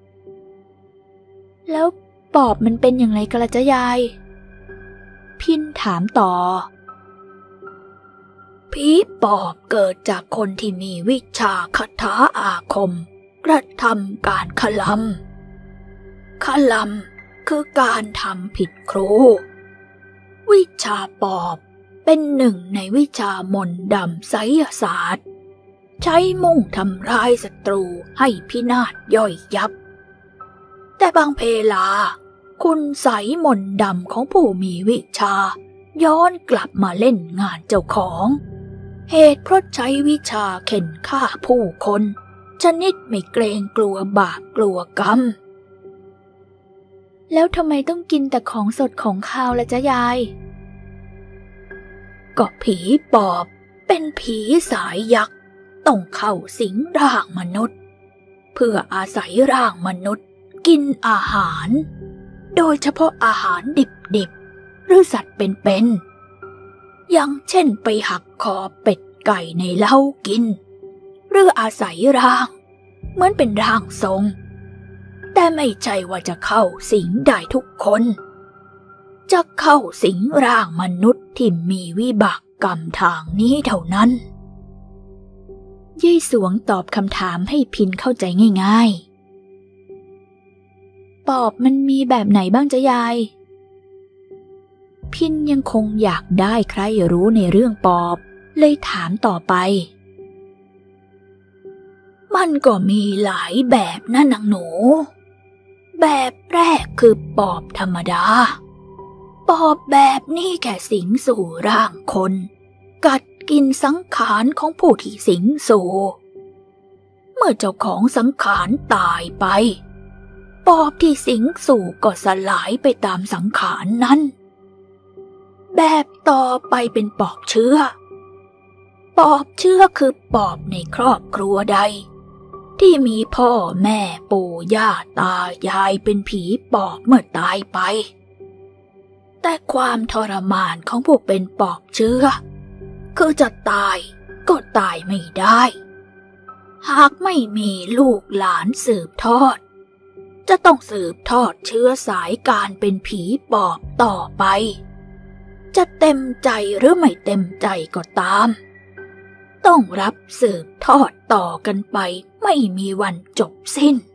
แล้วปอบมันเป็นอย่างไรกันล่ะจ๊ะยายพินถามต่อผีปอบเกิดจากคนที่มีวิชาคาถาอาคมกระทำการขลำคือการทำผิดครูวิชาปอบเป็นหนึ่งในวิชามนต์ดำไสยศาสตร์ใช้มุ่งทำร้ายศัตรูให้พินาศย่อยยับแต่บางเพลาคุณไสยมนต์ดำของผู้มีวิชาย้อนกลับมาเล่นงานเจ้าของเหตุเพราะใช้วิชาเข็นฆ่าผู้คนชนิดไม่เกรงกลัวบาปกลัวกรรมแล้วทำไมต้องกินแต่ของสดของคาวล่ะจ๊ะยายก็ผีปอบเป็นผีสายยักษ์ต้องเข้าสิงร่างมนุษย์เพื่ออาศัยร่างมนุษย์กินอาหารโดยเฉพาะอาหารดิบๆหรือสัตว์เป็นๆอย่างเช่นไปหักคอเป็ดไก่ในเล้ากินหรืออาศัยร่างเหมือนเป็นร่างทรงแต่ไม่ใช่ว่าจะเข้าสิงได้ทุกคนจะเข้าสิงร่างมนุษย์ที่มีวิบากกรรมทางนี้เท่านั้นยายสวงตอบคำถามให้พินเข้าใจง่ายๆปอบมันมีแบบไหนบ้างจ๊ะยายพินยังคงอยากได้ใครรู้ในเรื่องปอบเลยถามต่อไปมันก็มีหลายแบบนะนางหนูแบบแรกคือปอบธรรมดาปอบแบบนี้แค่สิงสู่ร่างคนกัดกินสังขารของผู้ที่สิงสู่มื่อเจ้าของสังขารตายไปปอบที่สิงสู่ก็สลายไปตามสังขารนั้นแบบต่อไปเป็นปอบเชื้อปอบเชื้อคือปอบในครอบครัวใดที่มีพ่อแม่ปู่ย่าตายายเป็นผีปอบเมื่อตายไปแต่ความทรมานของพวกเป็นปอบเชื้อคือจะตายก็ตายไม่ได้หากไม่มีลูกหลานสืบทอดจะต้องสืบทอดเชื้อสายการเป็นผีปอบต่อไปจะเต็มใจหรือไม่เต็มใจก็ตามต้องรับสืบทอดต่อกันไปไม่มีวันจบสิ้น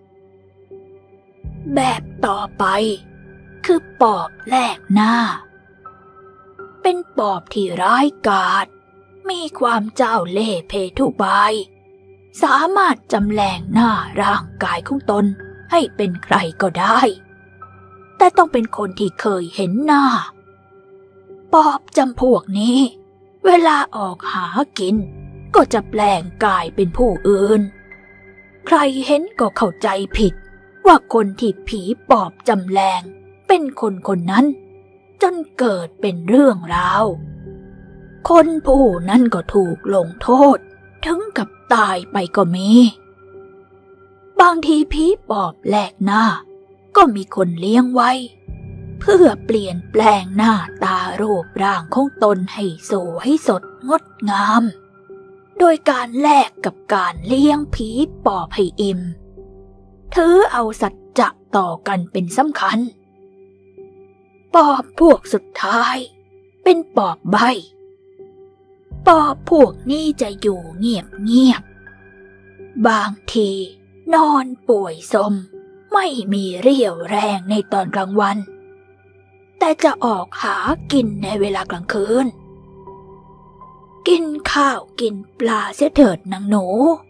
แบบต่อไปคือปอบแลกหน้าเป็นปอบที่ร้ายกาจมีความเจ้าเล่ห์เพทุบายสามารถจำแรงหน้าร่างกายของตนให้เป็นใครก็ได้แต่ต้องเป็นคนที่เคยเห็นหน้าปอบจำพวกนี้เวลาออกหากินก็จะแปลงกายเป็นผู้อื่นใครเห็นก็เข้าใจผิดว่าคนที่ผีปอบจำแรงเป็นคนคนนั้นจนเกิดเป็นเรื่องราวคนผู้นั้นก็ถูกลงโทษถึงกับตายไปก็มีบางทีผีปอบแลกหน้าก็มีคนเลี้ยงไว้เพื่อเปลี่ยนแปลงหน้าตารูปร่างของตนให้สวยสดงดงามโดยการแลกกับการเลี้ยงผีปอบให้อิ่มถือเอาสัจจะต่อกันเป็นสำคัญปอบพวกสุดท้ายเป็นปอบใบ้ปอบพวกนี้จะอยู่เงียบบางทีนอนป่วยสมไม่มีเรี่ยวแรงในตอนกลางวันแต่จะออกหากินในเวลากลางคืนกินข้าวกินปลาเสียเถิดนางหนู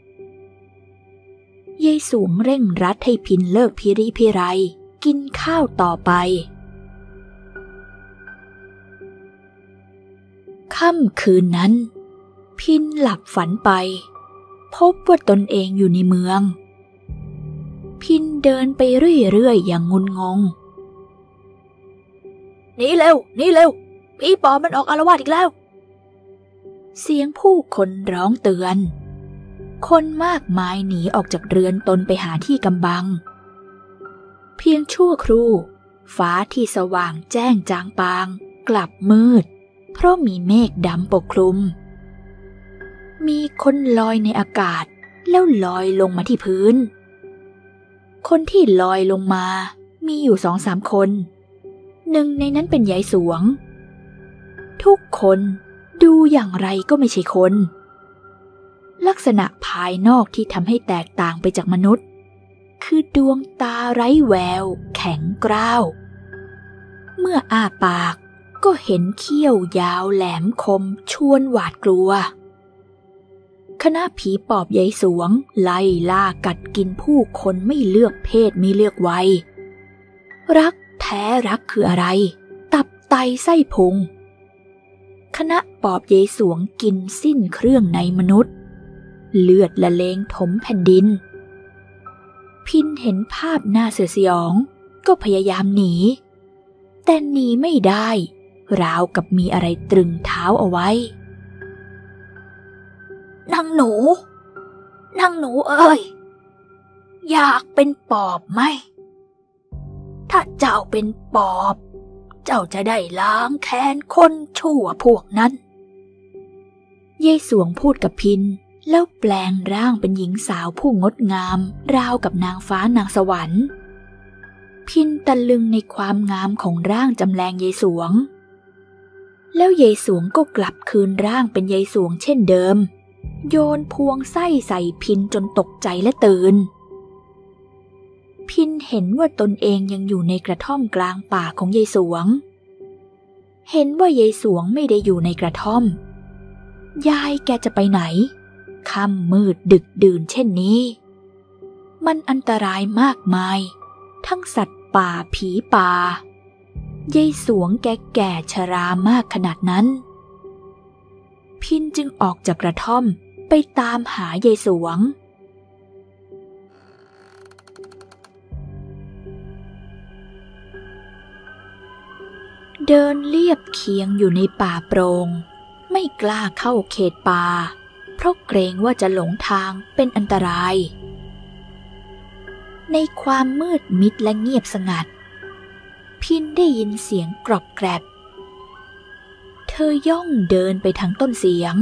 ยายสวงเร่งรัดให้พินเลิกพิริพิไรกินข้าวต่อไปค่ำคืนนั้นพินหลับฝันไปพบว่าตนเองอยู่ในเมืองพินเดินไปเรื่อยๆอย่างงุนงงหนีเร็วผีปอบมันออกอาละวาดอีกแล้วเสียงผู้คนร้องเตือนคนมากมายหนีออกจากเรือนตนไปหาที่กำบังเพียงชั่วครู่ฟ้าที่สว่างแจ้งจางปางกลับมืดเพราะมีเมฆดำปกคลุมมีคนลอยในอากาศแล้วลอยลงมาที่พื้นคนที่ลอยลงมามีอยู่2-3 คนหนึ่งในนั้นเป็นยายสวงทุกคนดูอย่างไรก็ไม่ใช่คนลักษณะภายนอกที่ทำให้แตกต่างไปจากมนุษย์คือดวงตาไร้แววแข็งกร้าวเมื่ออ้าปากก็เห็นเขี้ยวยาวแหลมคมชวนหวาดกลัวคณะผีปอบยายสวงไล่ล่ากัดกินผู้คนไม่เลือกเพศไม่เลือกวัยรักแท้รักคืออะไรตับไตไส้พุงคณะปอบยายสวงกินสิ้นเครื่องในมนุษย์เลือดละเลงถมแผ่นดินพินเห็นภาพน่าเสียดยองก็พยายามหนีแต่หนีไม่ได้ราวกับมีอะไรตรึงเท้าเอาไว้นางหนูเอ้ยอยากเป็นปอบไหมถ้าเจ้าเป็นปอบเจ้าจะได้ล้างแค้นคนชั่วพวกนั้นยายสวงพูดกับพินแล้วแปลงร่างเป็นหญิงสาวผู้งดงามราวกับนางฟ้านางสวรรค์พินตะลึงในความงามของร่างจำแรงยายสวงแล้วยายสวงก็กลับคืนร่างเป็นยายสวงเช่นเดิมโยนพวงไส้ใส่พินจนตกใจและตื่นพินเห็นว่าตนเองยังอยู่ในกระท่อมกลางป่าของยายสวงเห็นว่ายายสวงไม่ได้อยู่ในกระท่อมยายแกจะไปไหนค่ำมืดดึกดื่นเช่นนี้มันอันตรายมากมายทั้งสัตว์ป่าผีป่ายายสวงแก่ชรามากขนาดนั้นพินจึงออกจากกระท่อมไปตามหายายสวงเดินเลียบเคียงอยู่ในป่าโปร่งไม่กล้าเข้าเขตป่าเพราะเกรงว่าจะหลงทางเป็นอันตรายในความมืดมิดและเงียบสงัดพินได้ยินเสียงกรอบแกรบเธอย่องเดินไปทางต้นเสียง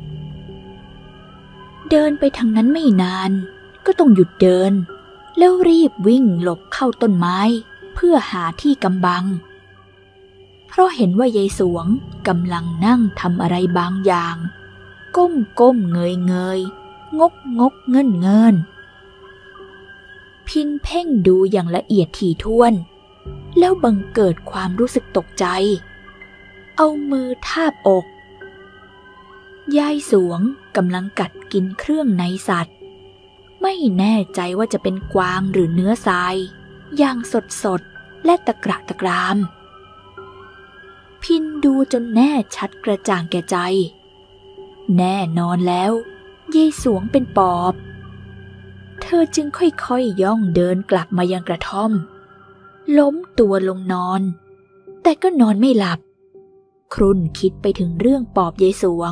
เดินไปทางนั้นไม่นานก็ต้องหยุดเดินแล้วรีบวิ่งหลบเข้าต้นไม้เพื่อหาที่กำบังเพราะเห็นว่ายายสวงกำลังนั่งทำอะไรบางอย่างก้มเงยงกเงินพินเพ่งดูอย่างละเอียดถี่ถ้วนแล้วบังเกิดความรู้สึกตกใจเอามือทาบอกยายสวงกำลังกัดกินเครื่องในสัตว์ไม่แน่ใจว่าจะเป็นกวางหรือเนื้อทรายอย่างสดและตะกระตะกรามพินดูจนแน่ชัดกระจ่างแก่ใจแน่นอนแล้วยายสวงเป็นปอบเธอจึงค่อยย่องเดินกลับมายังกระท่อมล้มตัวลงนอนแต่ก็นอนไม่หลับครุ่นคิดไปถึงเรื่องปอบยายสวง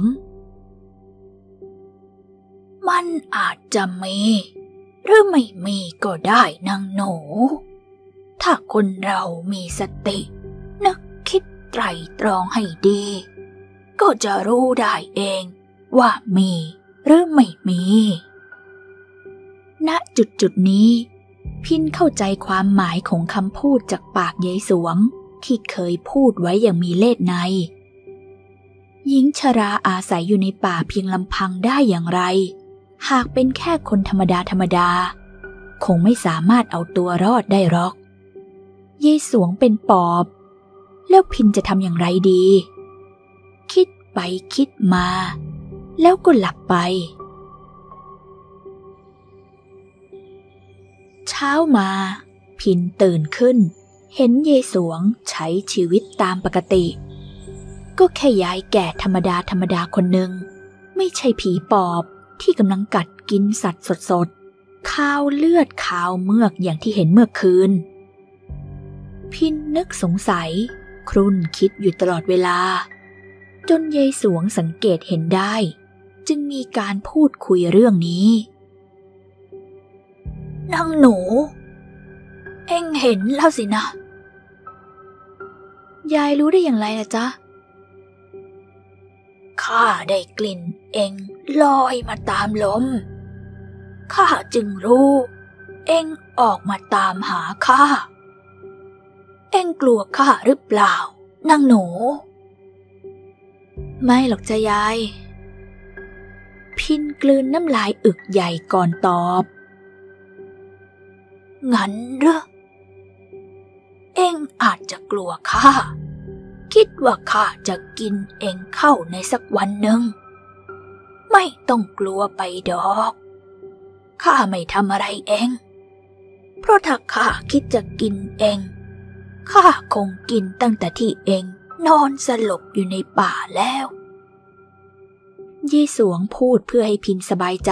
มันอาจจะมีหรือไม่มีก็ได้นางหนูถ้าคนเรามีสตินึกคิดไตร่ตรองให้ดีก็จะรู้ได้เองว่ามีหรือไม่มีณจุดนี้พินเข้าใจความหมายของคำพูดจากปากยายสวงที่เคยพูดไว้อย่างมีเล่ห์ในหญิงชราอาศัยอยู่ในป่าเพียงลำพังได้อย่างไรหากเป็นแค่คนธรรมดาคงไม่สามารถเอาตัวรอดได้หรอกยายสวงเป็นปอบแล้วพินจะทำอย่างไรดีคิดไปคิดมาแล้วก็หลับไปเช้ามาพินตื่นขึ้นเห็นยายสวงใช้ชีวิตตามปกติก็แค่ยายแก่ธรรมดาคนหนึ่งไม่ใช่ผีปอบที่กำลังกัดกินสัตว์สดคาวเลือดคาวเมือกอย่างที่เห็นเมื่อคืนพินนึกสงสัยครุ่นคิดอยู่ตลอดเวลาจนยายสวงสังเกตเห็นได้จึงมีการพูดคุยเรื่องนี้นางหนูเอ็งเห็นแล้วสินะยายรู้ได้อย่างไรล่ะจ๊ะข้าได้กลิ่นเอ็งลอยมาตามลมข้าจึงรู้เอ็งออกมาตามหาข้าเอ็งกลัวข้าหรือเปล่านางหนูไม่หรอกจ้ะยายพินกลืนน้ำลายอึกใหญ่ก่อนตอบงั้นเหรอเอ็งอาจจะกลัวข้าคิดว่าข้าจะกินเอ็งเข้าในสักวันหนึ่งไม่ต้องกลัวไปดอกข้าไม่ทำอะไรเอ็งเพราะถ้าข้าคิดจะกินเอ็งข้าคงกินตั้งแต่ที่เอ็งนอนสลบอยู่ในป่าแล้วยี่สวงพูดเพื่อให้พินสบายใจ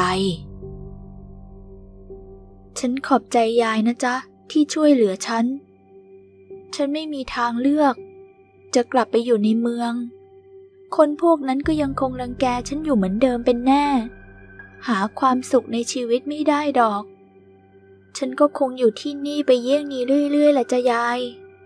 ฉันขอบใจยายนะจ๊ะที่ช่วยเหลือฉันไม่มีทางเลือกจะกลับไปอยู่ในเมืองคนพวกนั้นก็ยังคงรังแกฉันอยู่เหมือนเดิมเป็นแน่หาความสุขในชีวิตไม่ได้ดอกฉันก็คงอยู่ที่นี่ไปเยี่ยงนี้เรื่อยๆแหละจ้ะยาย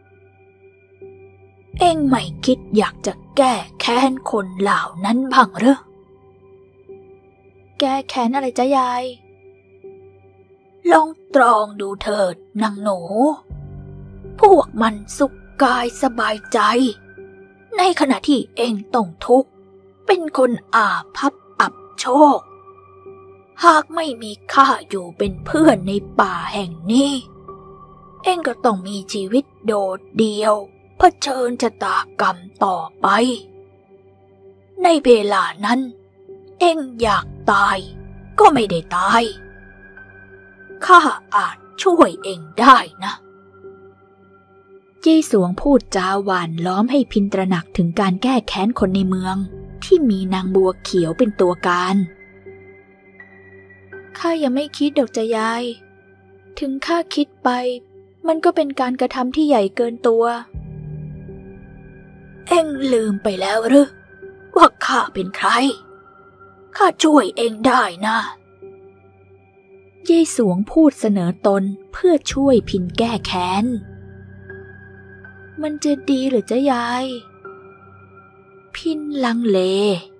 เอ็งไม่คิดอยากจะแก้แค้นคนเหล่านั้นบ้างเหรอแก้แค้นอะไรจ้ะยายลองตรองดูเถิดนางหนูพวกมันสุขกายสบายใจในขณะที่เอ็งต้องทุกข์เป็นคนอาภัพอับโชคหากไม่มีข้าอยู่เป็นเพื่อนในป่าแห่งนี้เอ็งก็ต้องมีชีวิตโดดเดี่ยวเผชิญชะตากรรมต่อไปในเวลานั้นเอ็งอยากตายก็ไม่ได้ตายข้าอาจช่วยเอ็งได้นะยี่สวงพูดจาหวานล้อมให้พินตระหนักถึงการแก้แค้นคนในเมืองที่มีนางบัวเขียวเป็นตัวการข้ายังไม่คิดดอกจ้ะยายถึงข้าคิดไปมันก็เป็นการกระทำที่ใหญ่เกินตัวเอ็งลืมไปแล้วหรือว่าข้าเป็นใครข้าช่วยเอ็งได้นะยายสวงพูดเสนอตนเพื่อช่วยพินแก้แค้นมันจะดีหรือจ๊ะยายพินลังเล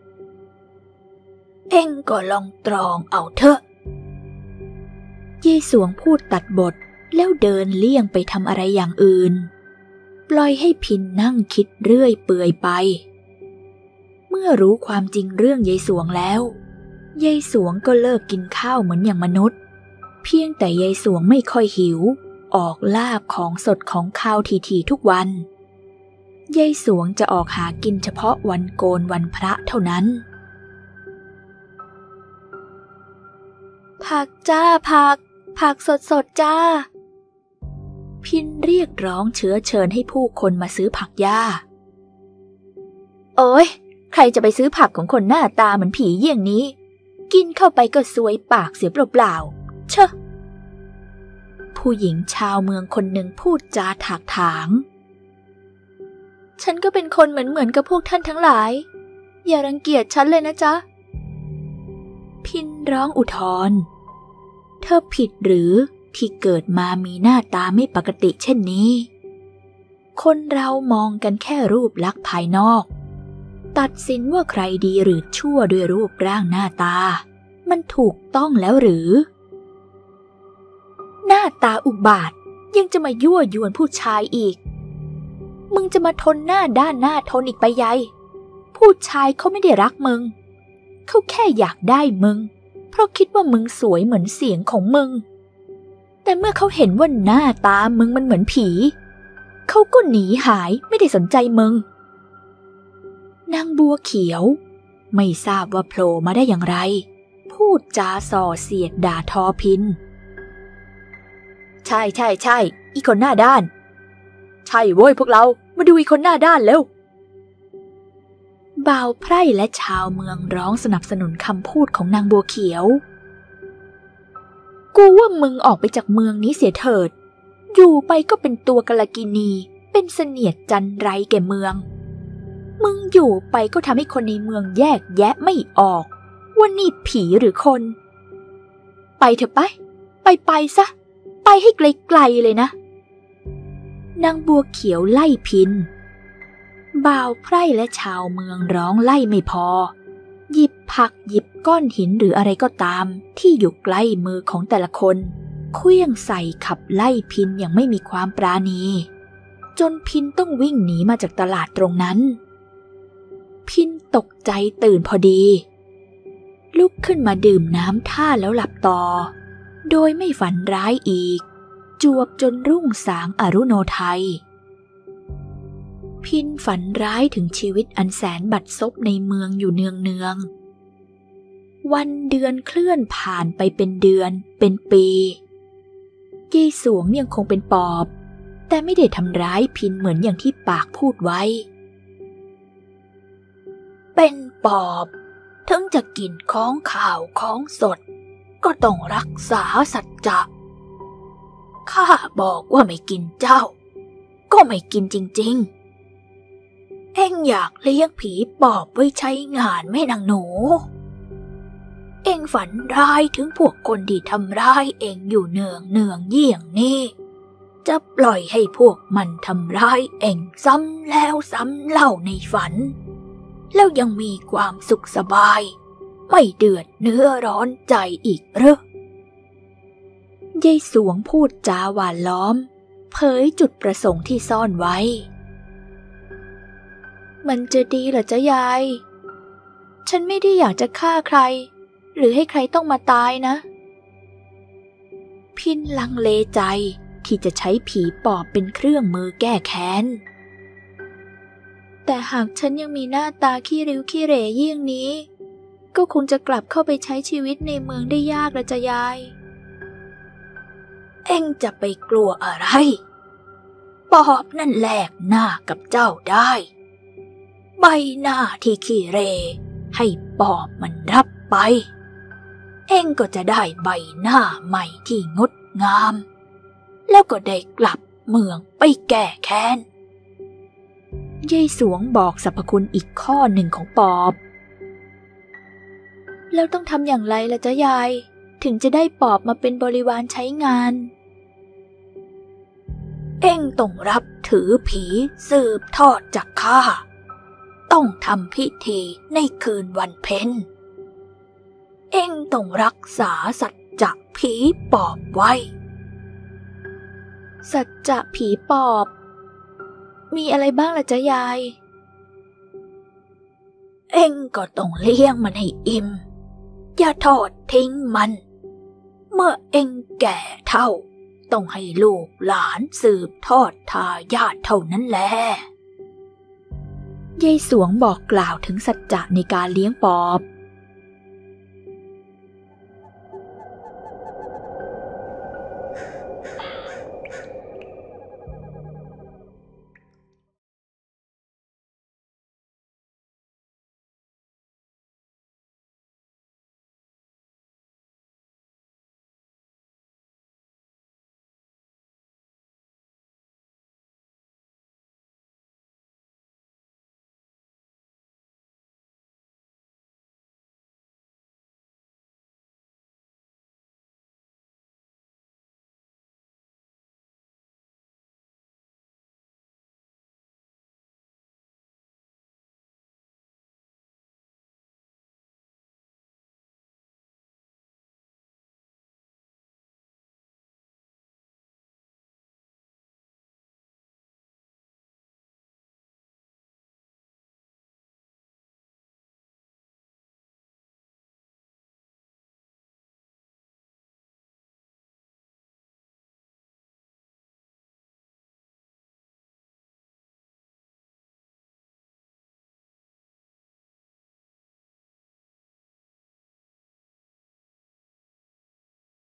เอ็งก็ลองตรองเอาเถอะยายสวงพูดตัดบทแล้วเดินเลี่ยงไปทำอะไรอย่างอื่นปล่อยให้พินนั่งคิดเรื่อยเปื่อยไปเมื่อรู้ความจริงเรื่องยายสวงแล้วยายสวงก็เลิกกินข้าวเหมือนอย่างมนุษย์เพียงแต่ยายสวงไม่ค่อยหิวออกลาบของสดของข้าวถี่ๆทุกวันยายสวงจะออกหากินเฉพาะวันโกนวันพระเท่านั้นผักจ้าผักสดจ้าพินเรียกร้องเชื้อเชิญให้ผู้คนมาซื้อผักหญ้าโอ้ยใครจะไปซื้อผักของคนหน้าตาเหมือนผีเยี่ยงนี้กินเข้าไปก็ซวยปากเสียเปล่าๆเชอะผู้หญิงชาวเมืองคนหนึ่งพูดจาถากถางฉันก็เป็นคนเหมือนกับพวกท่านทั้งหลายอย่ารังเกียจฉันเลยนะจ๊ะพินร้องอุทธรเธอผิดหรือที่เกิดมามีหน้าตาไม่ปกติเช่นนี้คนเรามองกันแค่รูปลักษณ์ภายนอกตัดสินว่าใครดีหรือชั่วด้วยรูปร่างหน้าตามันถูกต้องแล้วหรือหน้าตาอุบาทยังจะมายั่วยวนผู้ชายอีกมึงจะมาทนหน้าด้านหน้าทนอีกไปใหญ่ผู้ชายเขาไม่ได้รักมึงเขาแค่อยากได้มึงเพราะคิดว่ามึงสวยเหมือนเสียงของมึงแต่เมื่อเขาเห็นว่าหน้าตามึงมันเหมือนผีเขาก็หนีหายไม่ได้สนใจมึงนางบัวเขียวไม่ทราบว่าโผล่มาได้อย่างไรพูดจาส่อเสียดด่าทอพินใช่อีคนหน้าด้านใช่โว้ยพวกเรามาดูอีคนหน้าด้านเร็วบ่าวไพร่และชาวเมืองร้องสนับสนุนคำพูดของนางบัวเขียวกูว่ามึงออกไปจากเมืองนี้เสียเถิดอยู่ไปก็เป็นตัวกลกิณีเป็นเสนียดจันไรแก่เมืองมึงอยู่ไปก็ทำให้คนในเมืองแยกแยะไม่ออกว่านี่ผีหรือคนไปเถอะไปซะไปให้ไกลๆเลยนะนางบัวเขียวไล่พินบ่าวไพร่และชาวเมืองร้องไล่ไม่พอหยิบผักหยิบก้อนหินหรืออะไรก็ตามที่อยู่ใกล้มือของแต่ละคนเคลื่องใส่ขับไล่พินอย่างไม่มีความปราณีจนพินต้องวิ่งหนีมาจากตลาดตรงนั้นพินตกใจตื่นพอดีลุกขึ้นมาดื่มน้ำท่าแล้วหลับต่อโดยไม่ฝันร้ายอีกจวบจนรุ่งสางอรุโนไทยพินฝันร้ายถึงชีวิตอันแสนบัดซบในเมืองอยู่เนืองวันเดือนเคลื่อนผ่านไปเป็นเดือนเป็นปียายสวงยังคงเป็นปอบแต่ไม่ได้ทำร้ายพินเหมือนอย่างที่ปากพูดไว้เป็นปอบถึงจะกินของข่าวของสดก็ต้องรักษาสัจจะข้าบอกว่าไม่กินเจ้าก็ไม่กินจริงๆเอ็งอยากเลี้ยงผีปอบไว้ใช้งานแม่นางหนูเอ็งฝันร้ายถึงพวกคนที่ทำร้ายเอ็งอยู่เนืองเยี่ยงนี้จะปล่อยให้พวกมันทำร้ายเอ็งซ้ำแล้วซ้ำเล่าในฝันแล้วยังมีความสุขสบายไม่เดือดเนื้อร้อนใจอีกหรือยายสวงพูดจาหวานล้อมเผยจุดประสงค์ที่ซ่อนไว้มันจะดีเหรอจ๊ะยายฉันไม่ได้อยากจะฆ่าใครหรือให้ใครต้องมาตายนะพินลังเลใจที่จะใช้ผีปอบเป็นเครื่องมือแก้แค้นแต่หากฉันยังมีหน้าตาขี้ริ้วขี้เหร่เยี่ยงนี้ก็คงจะกลับเข้าไปใช้ชีวิตในเมืองได้ยากละจ๊ะยายเอ็งจะไปกลัวอะไรปอบนั่นแลกหน้ากับเจ้าได้ใบหน้าที่ขี้เหร่ให้ปอบมันรับไปเอ็งก็จะได้ใบหน้าใหม่ที่งดงามแล้วก็ได้กลับเมืองไปแก้แค้นยายสวงบอกสรรพคุณอีกข้อหนึ่งของปอบแล้วต้องทำอย่างไรล่ะจ๊ะยายถึงจะได้ปอบมาเป็นบริวารใช้งานเอ็งต้องรับถือผีสืบทอดจากข้าต้องทำพิธีในคืนวันเพ็ญเอ็งต้องรักษาสัจจะผีปอบไว้สัจจะผีปอบมีอะไรบ้างล่ะจ๊ะยายเอ็งก็ต้องเลี้ยงมันให้อิ่มอย่าทอดทิ้งมันเมื่อเอ็งแก่เฒ่าต้องให้ลูกหลานสืบทอดทายาทเท่านั้นแหละยายสวงบอกกล่าวถึงสัจจะในการเลี้ยงปอบ